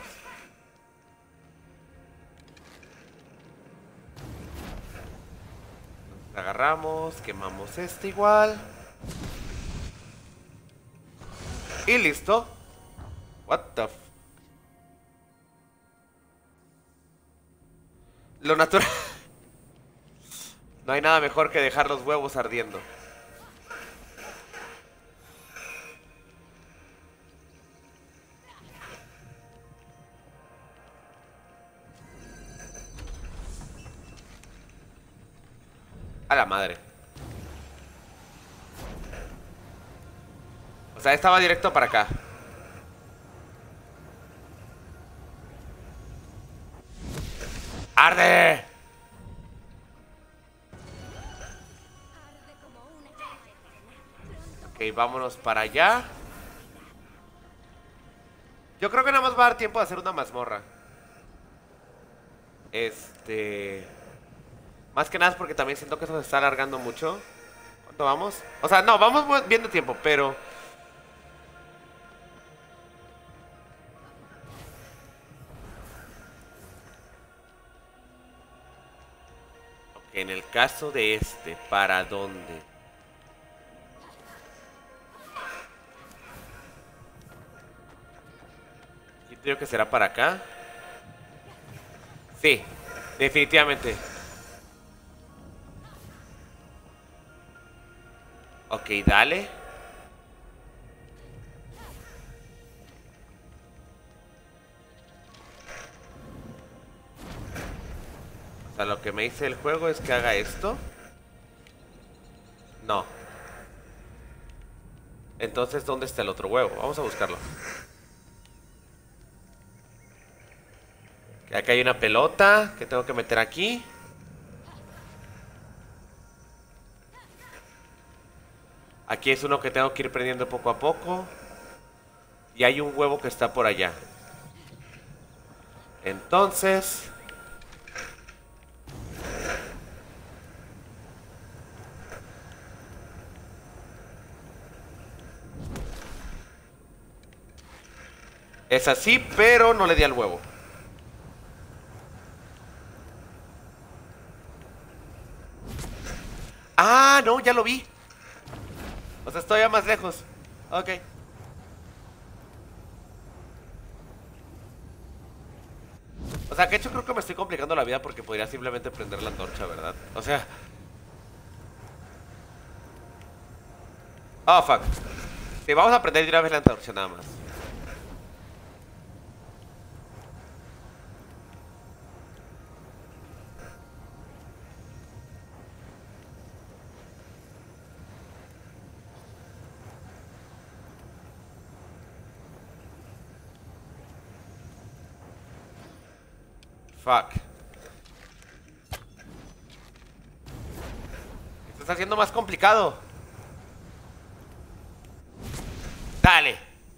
Agarramos, quemamos este igual. Y listo. What the f... Lo natural. No hay nada mejor que dejar los huevos ardiendo. A la madre. O sea, estaba directo para acá. ¡Arde! Ok, vámonos para allá. Yo creo que nada más va a dar tiempo de hacer una mazmorra. Este... Más que nada es porque también siento que eso se está alargando mucho. ¿Cuánto vamos? O sea, no, vamos viendo tiempo, pero... Ok, en el caso de este, ¿para dónde? Yo creo que será para acá. Sí, definitivamente. Ok, dale. O sea, lo que me dice el juego es que haga esto. No. Entonces, ¿dónde está el otro huevo? Vamos a buscarlo. Acá hay una pelota que tengo que meter aquí. Aquí es uno que tengo que ir prendiendo poco a poco. Y hay un huevo que está por allá. Entonces... es así, pero no le di al huevo. Ah, no, ya lo vi. O sea, estoy ya más lejos. Ok. O sea, que hecho creo que me estoy complicando la vida porque podría simplemente prender la antorcha, ¿verdad? O sea... Oh, fuck. Sí, vamos a prender de una vez la antorcha nada más. Fuck. Esto está haciendo más complicado. Dale.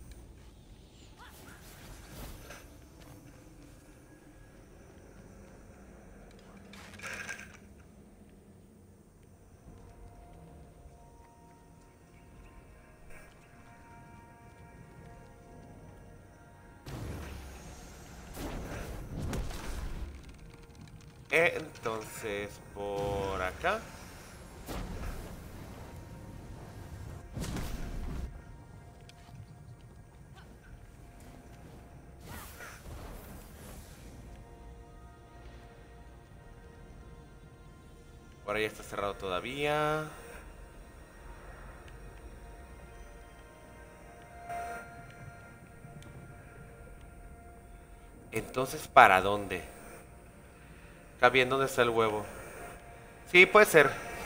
Entonces, por acá. Por ahí está cerrado todavía. Entonces, ¿para dónde? Está bien, ¿dónde está el huevo? Sí, puede ser.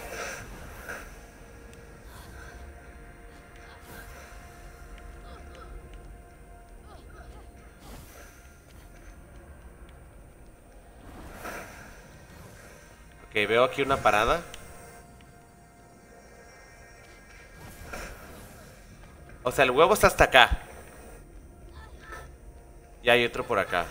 Ok, veo aquí una parada. O sea, el huevo está hasta acá. Y hay otro por acá.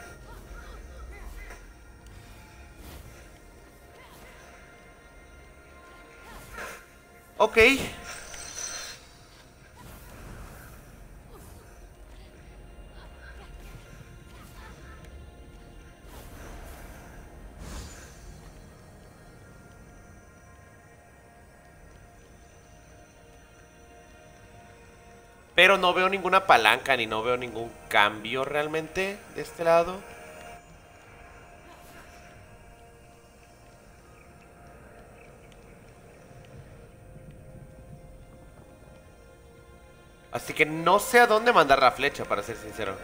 Ok. Pero no veo ninguna palanca ni no veo ningún cambio realmente de este lado. Así que no sé a dónde mandar la flecha, para ser sincero.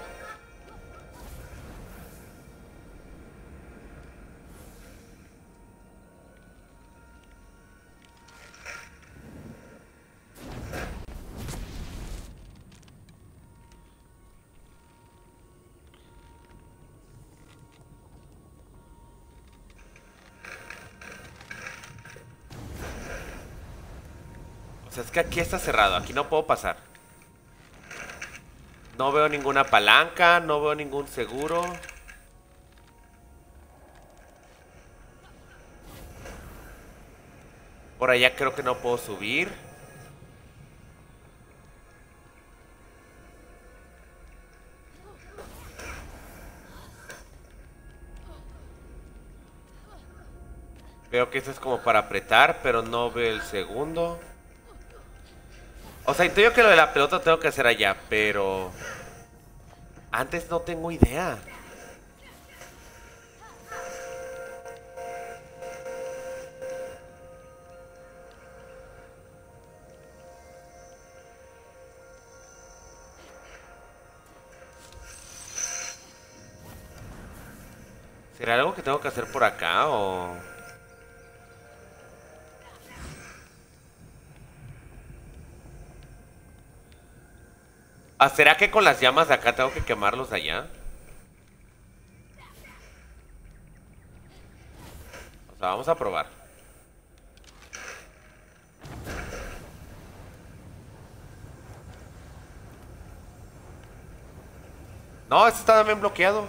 O sea, es que aquí está cerrado, aquí no puedo pasar. No veo ninguna palanca, no veo ningún seguro. Por allá creo que no puedo subir. Veo que esto es como para apretar, pero no veo el segundo. O sea, intuyo que lo de la pelota tengo que hacer allá, pero... antes no tengo idea. ¿Será algo que tengo que hacer por acá o...? Ah, ¿será que con las llamas de acá tengo que quemarlos de allá? O sea, vamos a probar. No, este está también bloqueado.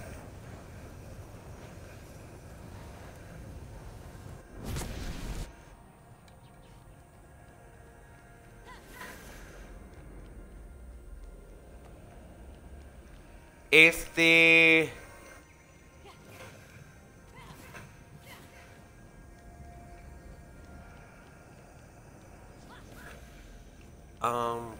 Este... Um...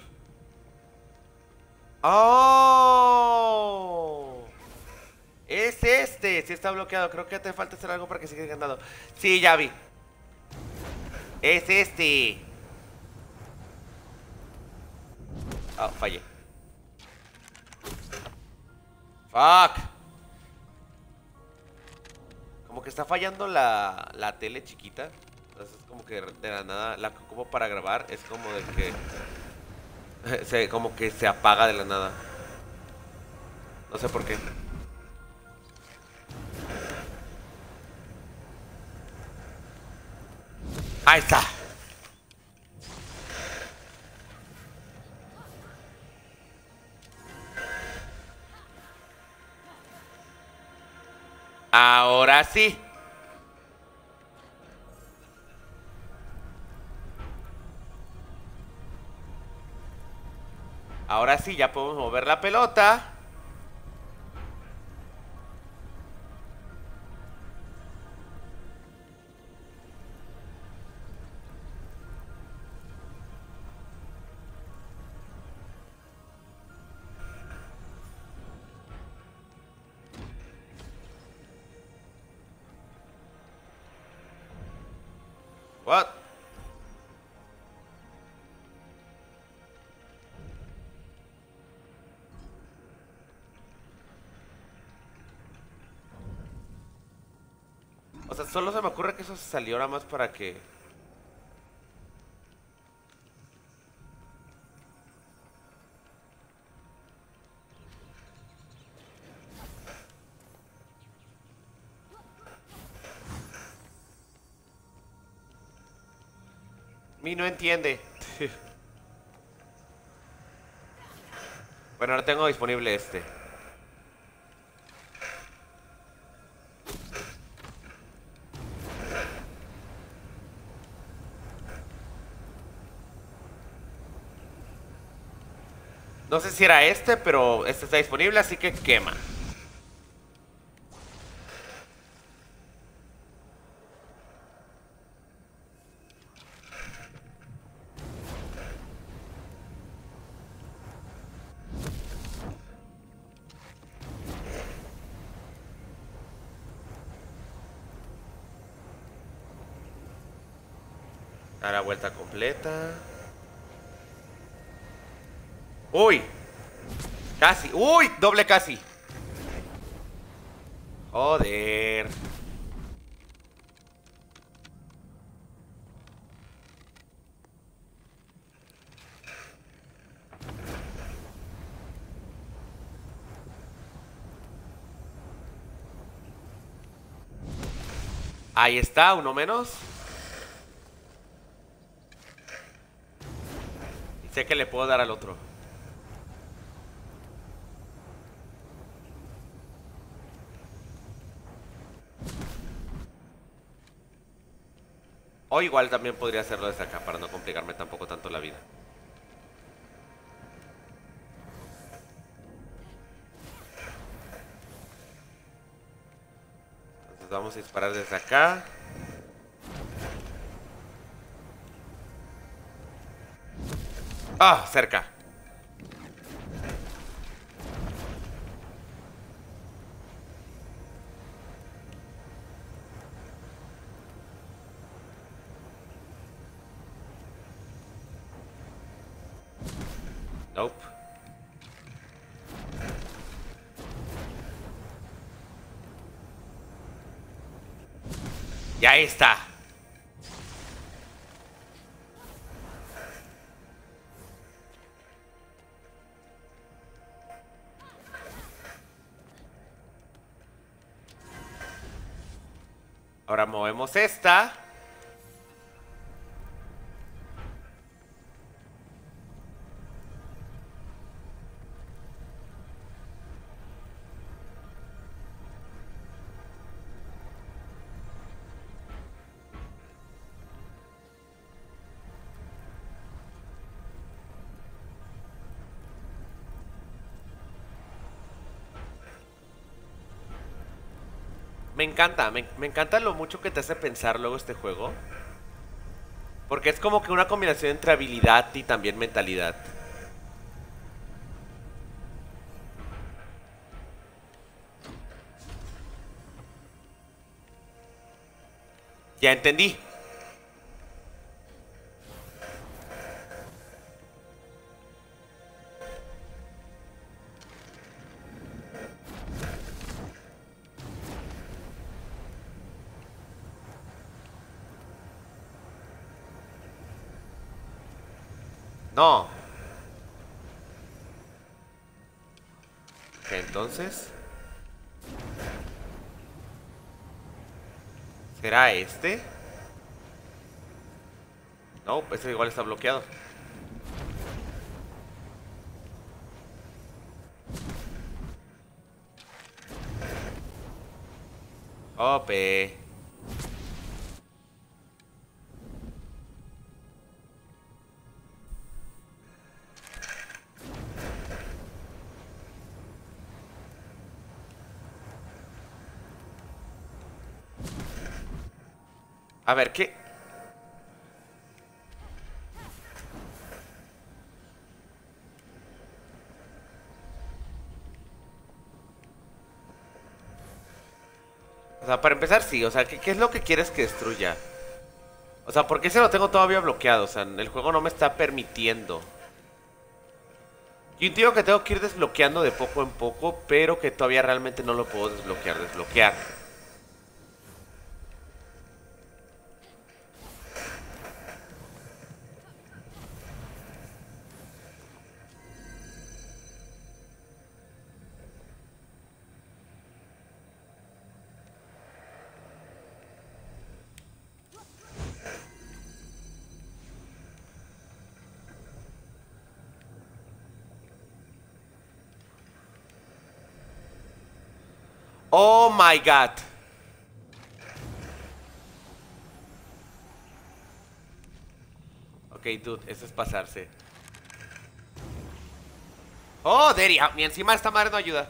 ¡Oh! Es este. Sí está bloqueado. Creo que te falta hacer algo para que siga encantado. Sí, ya vi. Es este. Oh, fallé. Fuck. Como que está fallando la, la tele chiquita. Entonces es como que de la nada la que ocupo para grabar es como de que se, como que se apaga de la nada. No sé por qué. Ahí está. Ahora sí. Ahora sí, ya podemos mover la pelota. What? O sea, solo se me ocurre que eso salió nada más para que... Mi no entiende. Bueno, ahora tengo disponible este. No sé si era este, pero este está disponible, así que quema. A la vuelta completa. ¡Uy! Casi. ¡Uy! Doble casi. Joder. Ahí está, uno menos. Y sé que le puedo dar al otro. O igual también podría hacerlo desde acá para no complicarme tampoco tanto la vida. Entonces vamos a disparar desde acá. Ah, cerca. Nope. Ya está. Ahora movemos esta. Me encanta, me, me encanta lo mucho que te hace pensar luego este juego. Porque es como que una combinación entre habilidad y también mentalidad. Ya entendí. No. Ok, entonces. ¿Será este? No, ese igual está bloqueado. Ope. A ver, ¿qué? O sea, para empezar, sí. O sea, ¿qué, qué es lo que quieres que destruya? O sea, ¿por qué se lo tengo todavía bloqueado? O sea, el juego no me está permitiendo. Yo entiendo que tengo que ir desbloqueando de poco en poco, pero que todavía realmente no lo puedo desbloquear, desbloquear. Oh my god. Ok, dude, eso es pasarse. Oh, Deri, ni encima esta madre no ayuda.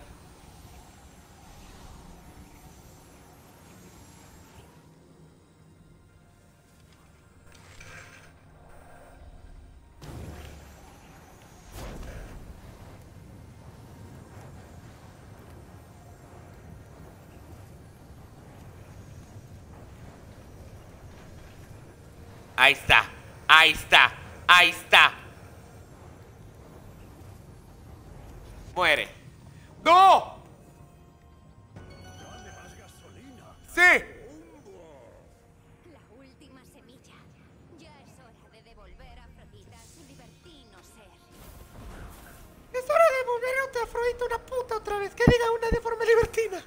Ahí está, ahí está, ahí está. Muere. ¡No! ¡Sí! La última semilla. Ya es hora de devolver a Afrodita a su libertino ser. Es hora de volver a otra Afrodita una puta otra vez. Que diga una de forma libertina.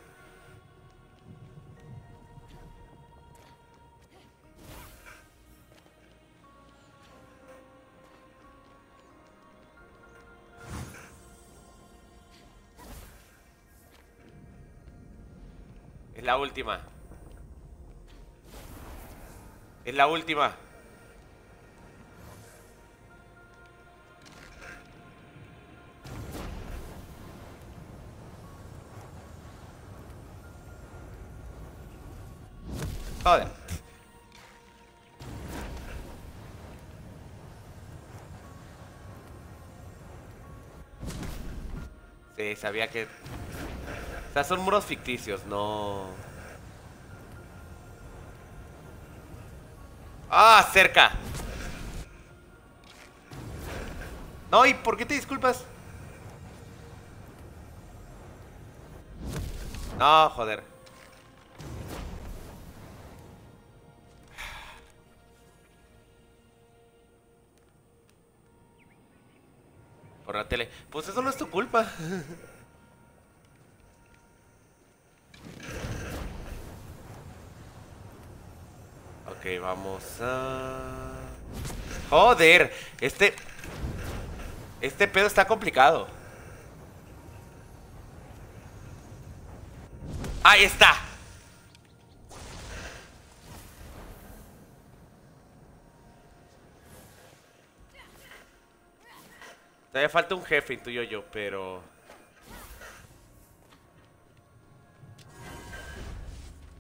Es la última. Es la última. Joder. Sí, sabía que... O sea, son muros ficticios, no... ¡Ah, cerca! No, ¿y por qué te disculpas? No, joder. Por la tele. Pues eso no es tu culpa. Ok, vamos a... Joder, este... Este pedo está complicado. Ahí está. Todavía falta un jefe, intuyo yo, pero...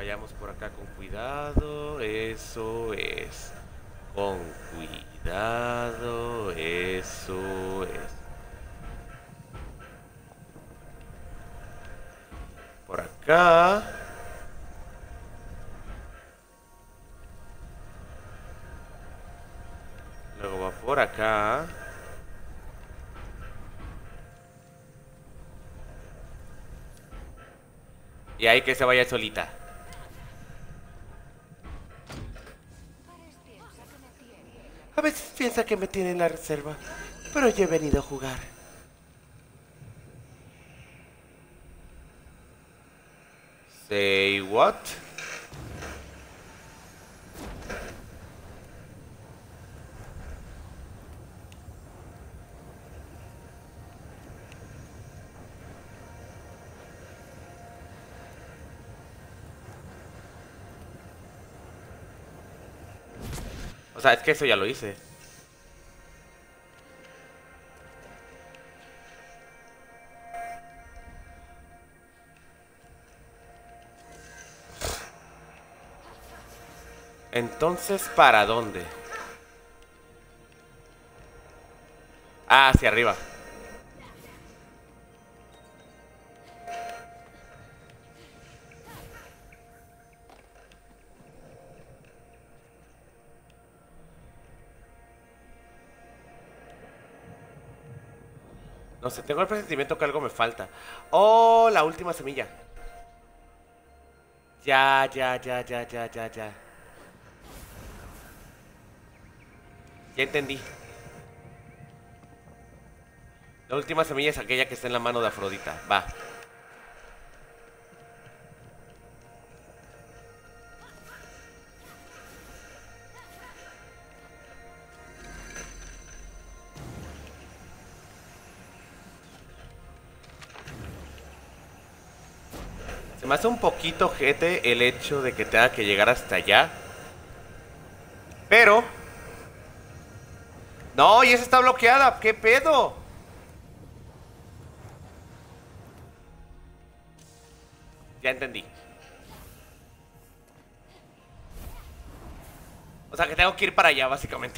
Vayamos por acá con cuidado. Eso es. Con cuidado. Eso es. Por acá. Luego va por acá. Y ahí que se vaya solita. A veces piensa que me tiene en la reserva, pero yo he venido a jugar. Say what? O sea, es que eso ya lo hice. Entonces, ¿para dónde? Ah, hacia arriba. No sé, tengo el presentimiento que algo me falta. Oh, la última semilla. Ya, ya, ya, ya, ya, ya, ya. Ya entendí. La última semilla es aquella que está en la mano de Afrodita. Va. Se me hace un poquito jete el hecho de que tenga que llegar hasta allá. Pero... No, y esa está bloqueada. ¿Qué pedo? Ya entendí. O sea que tengo que ir para allá, básicamente.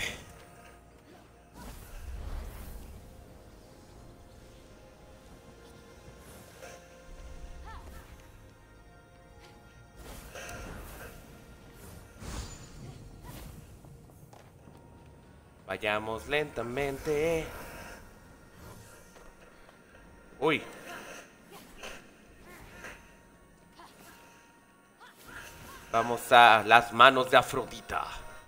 Vayamos lentamente. Uy. Vamos a las manos de Afrodita.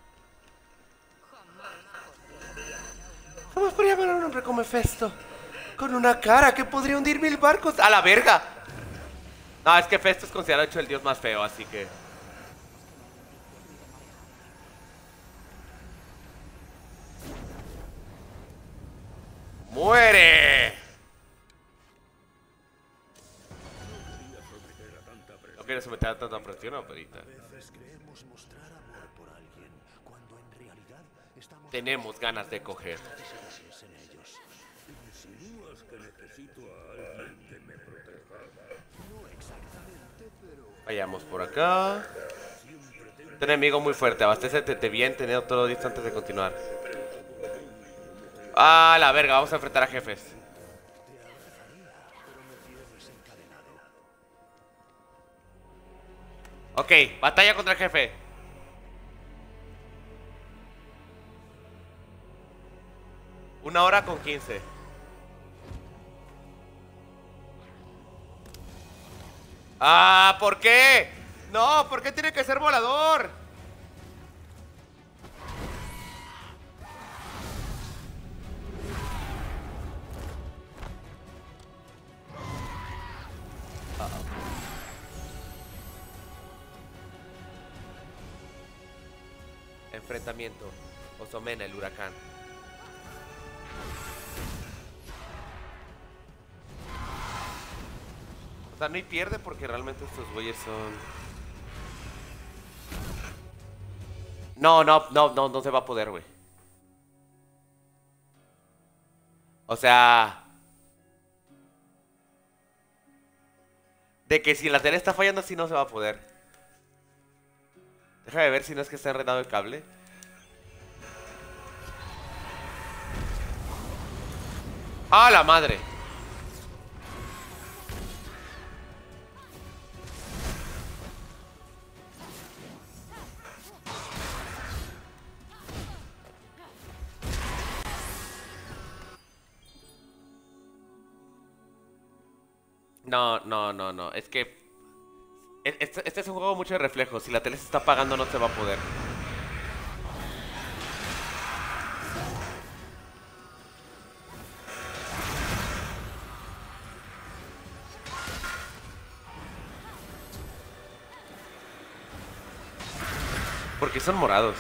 ¿Cómo podría llamar a un hombre como Hefesto? Con una cara que podría hundir mil barcos. ¡A la verga! No, es que Hefesto es considerado hecho el dios más feo, así que... ¡Muere! No quiero someter a tanta presión, Afrodita. Tenemos ganas de coger. Vayamos por acá. Un enemigo muy fuerte. Abastécete bien, tener todo listo antes de continuar. Ah, la verga, vamos a enfrentar a jefes. Ok, batalla contra el jefe. Una hora con quince. Ah, ¿por qué? No, ¿por qué tiene que ser volador? Enfrentamiento. Osomena, el huracán. O sea, no hay pierde porque realmente estos güeyes son... No, no, no, no, no se va a poder, güey. O sea... De que si la tele está fallando así no se va a poder. Déjame ver si no es que está enredado el cable. ¡Ah, la madre! No, no, no, no. Es que... Este, este es un juego mucho de reflejos. Si la tele se está apagando no se va a poder. Porque son morados.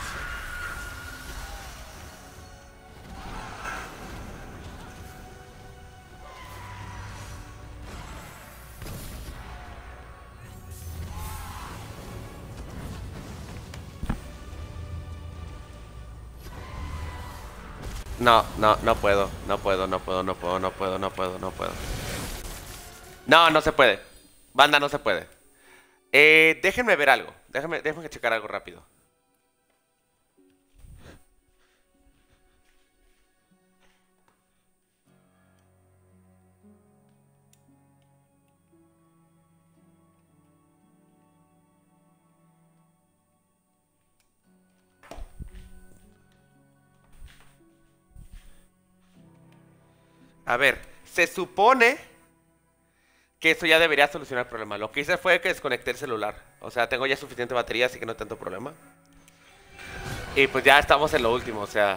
No, no, no puedo, no puedo, no puedo, no puedo, no puedo, no puedo, no puedo. No, no se puede. Banda, no se puede. Eh, déjenme ver algo. Déjenme, déjenme checar algo rápido. A ver, se supone que eso ya debería solucionar el problema. Lo que hice fue que desconecté el celular. O sea, tengo ya suficiente batería, así que no hay tanto problema. Y pues ya estamos en lo último, o sea...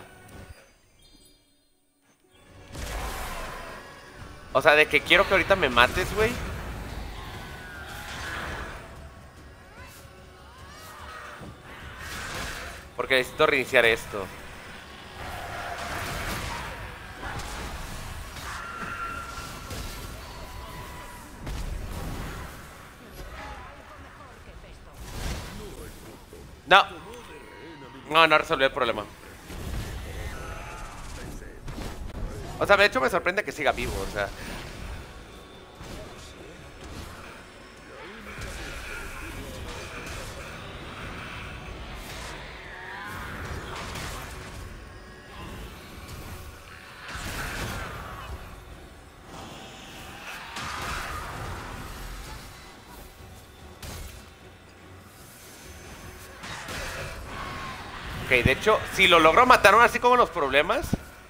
O sea, de que quiero que ahorita me mates, güey. Porque necesito reiniciar esto. No. No, no resolvió el problema. O sea, de hecho me sorprende que siga vivo, o sea. Ok, de hecho, si lo logro matar aún así como los problemas.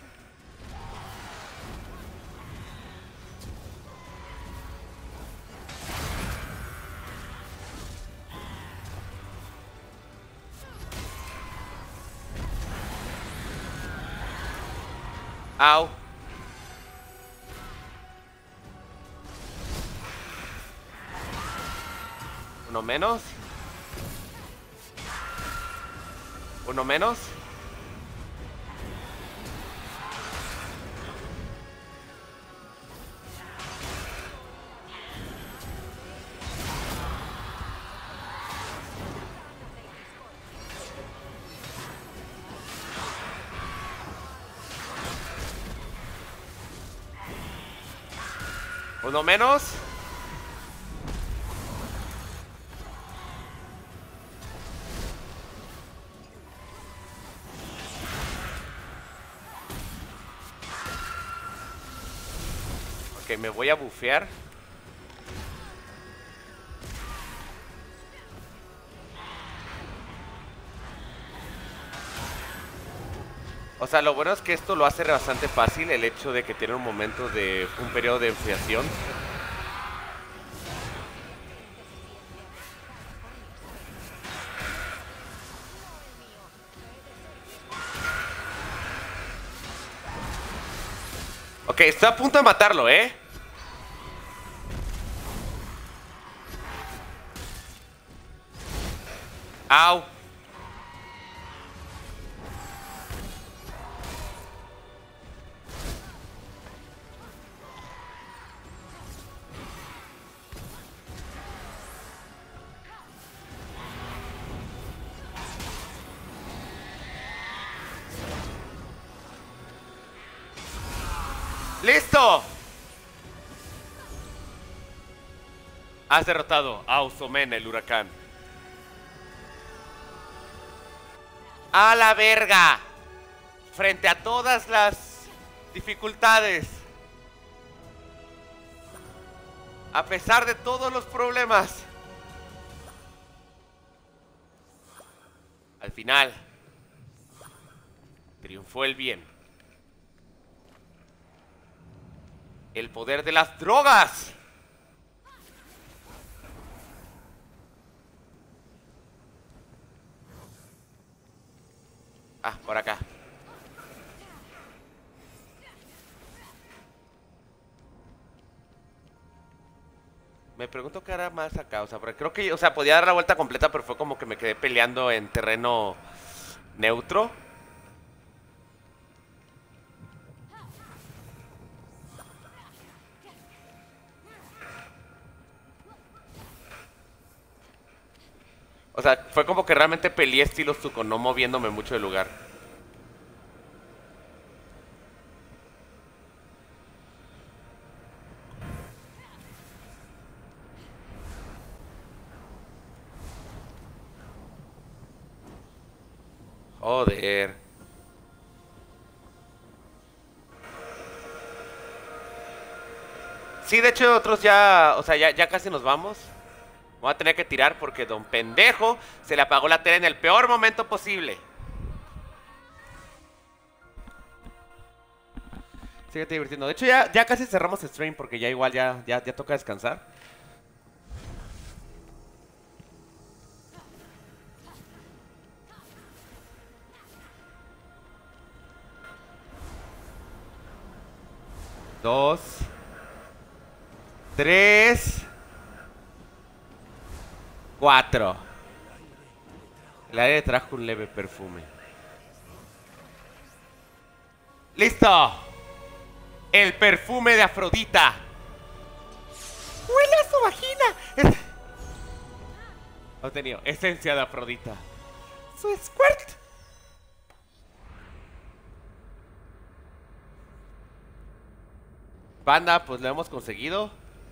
Au. Uno menos. Uno menos. Uno menos. Ok, me voy a bufear. O sea, lo bueno es que esto lo hace bastante fácil, el hecho de que tiene un momento de... un periodo de enfriación. Ok, estoy a punto de matarlo, ¿eh? Au. ¡Listo! Has derrotado a Usomen, el huracán. A la verga. Frente a todas las dificultades. A pesar de todos los problemas. Al final, triunfó el bien. El poder de las drogas. Ah, por acá. Me pregunto qué hará más acá, o sea, porque creo que, o sea, podía dar la vuelta completa, pero fue como que me quedé peleando en terreno neutro. O sea, fue como que realmente peleé estilo Zuko, no moviéndome mucho del lugar. Joder. Sí, de hecho, otros ya, o sea, ya, ya casi nos vamos. Voy a tener que tirar porque don pendejo se le apagó la tele en el peor momento posible. Síguete divirtiendo. De hecho, ya, ya casi cerramos el stream porque ya igual ya, ya, ya toca descansar. Dos. Tres. Cuatro. El aire trajo un leve perfume. ¡Listo! El perfume de Afrodita. ¡Huele a su vagina! Es... Obtenido. Esencia de Afrodita. Su squirt. Banda, pues lo hemos conseguido.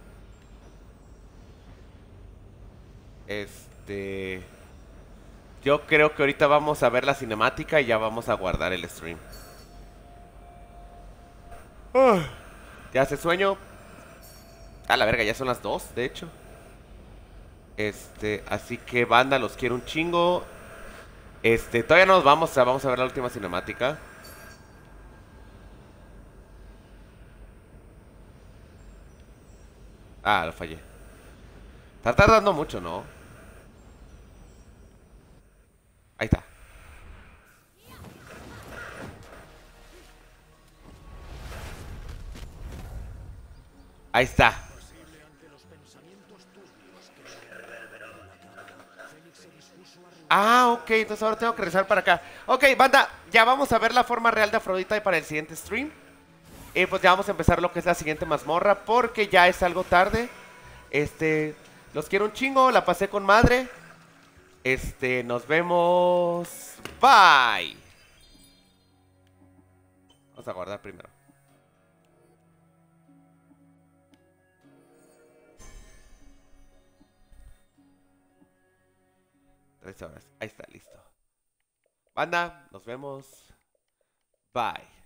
Este... Yo creo que ahorita vamos a ver la cinemática y ya vamos a guardar el stream. Uh, ya hace sueño. A la verga, ya son las dos, de hecho. Este, así que banda, los quiero un chingo. Este, todavía no nos vamos, o sea, vamos a ver la última cinemática. Ah, lo fallé. Está tardando mucho, ¿no? Ahí está. Ahí está. Ah, ok, entonces ahora tengo que regresar para acá. Ok, banda, ya vamos a ver la forma real de Afrodita para el siguiente stream. Y pues ya vamos a empezar lo que es la siguiente mazmorra, porque ya es algo tarde. Este, los quiero un chingo, la pasé con madre. Este, nos vemos. Bye. Vamos a guardar primero. Tres horas. Ahí está, listo. Banda, nos vemos. Bye.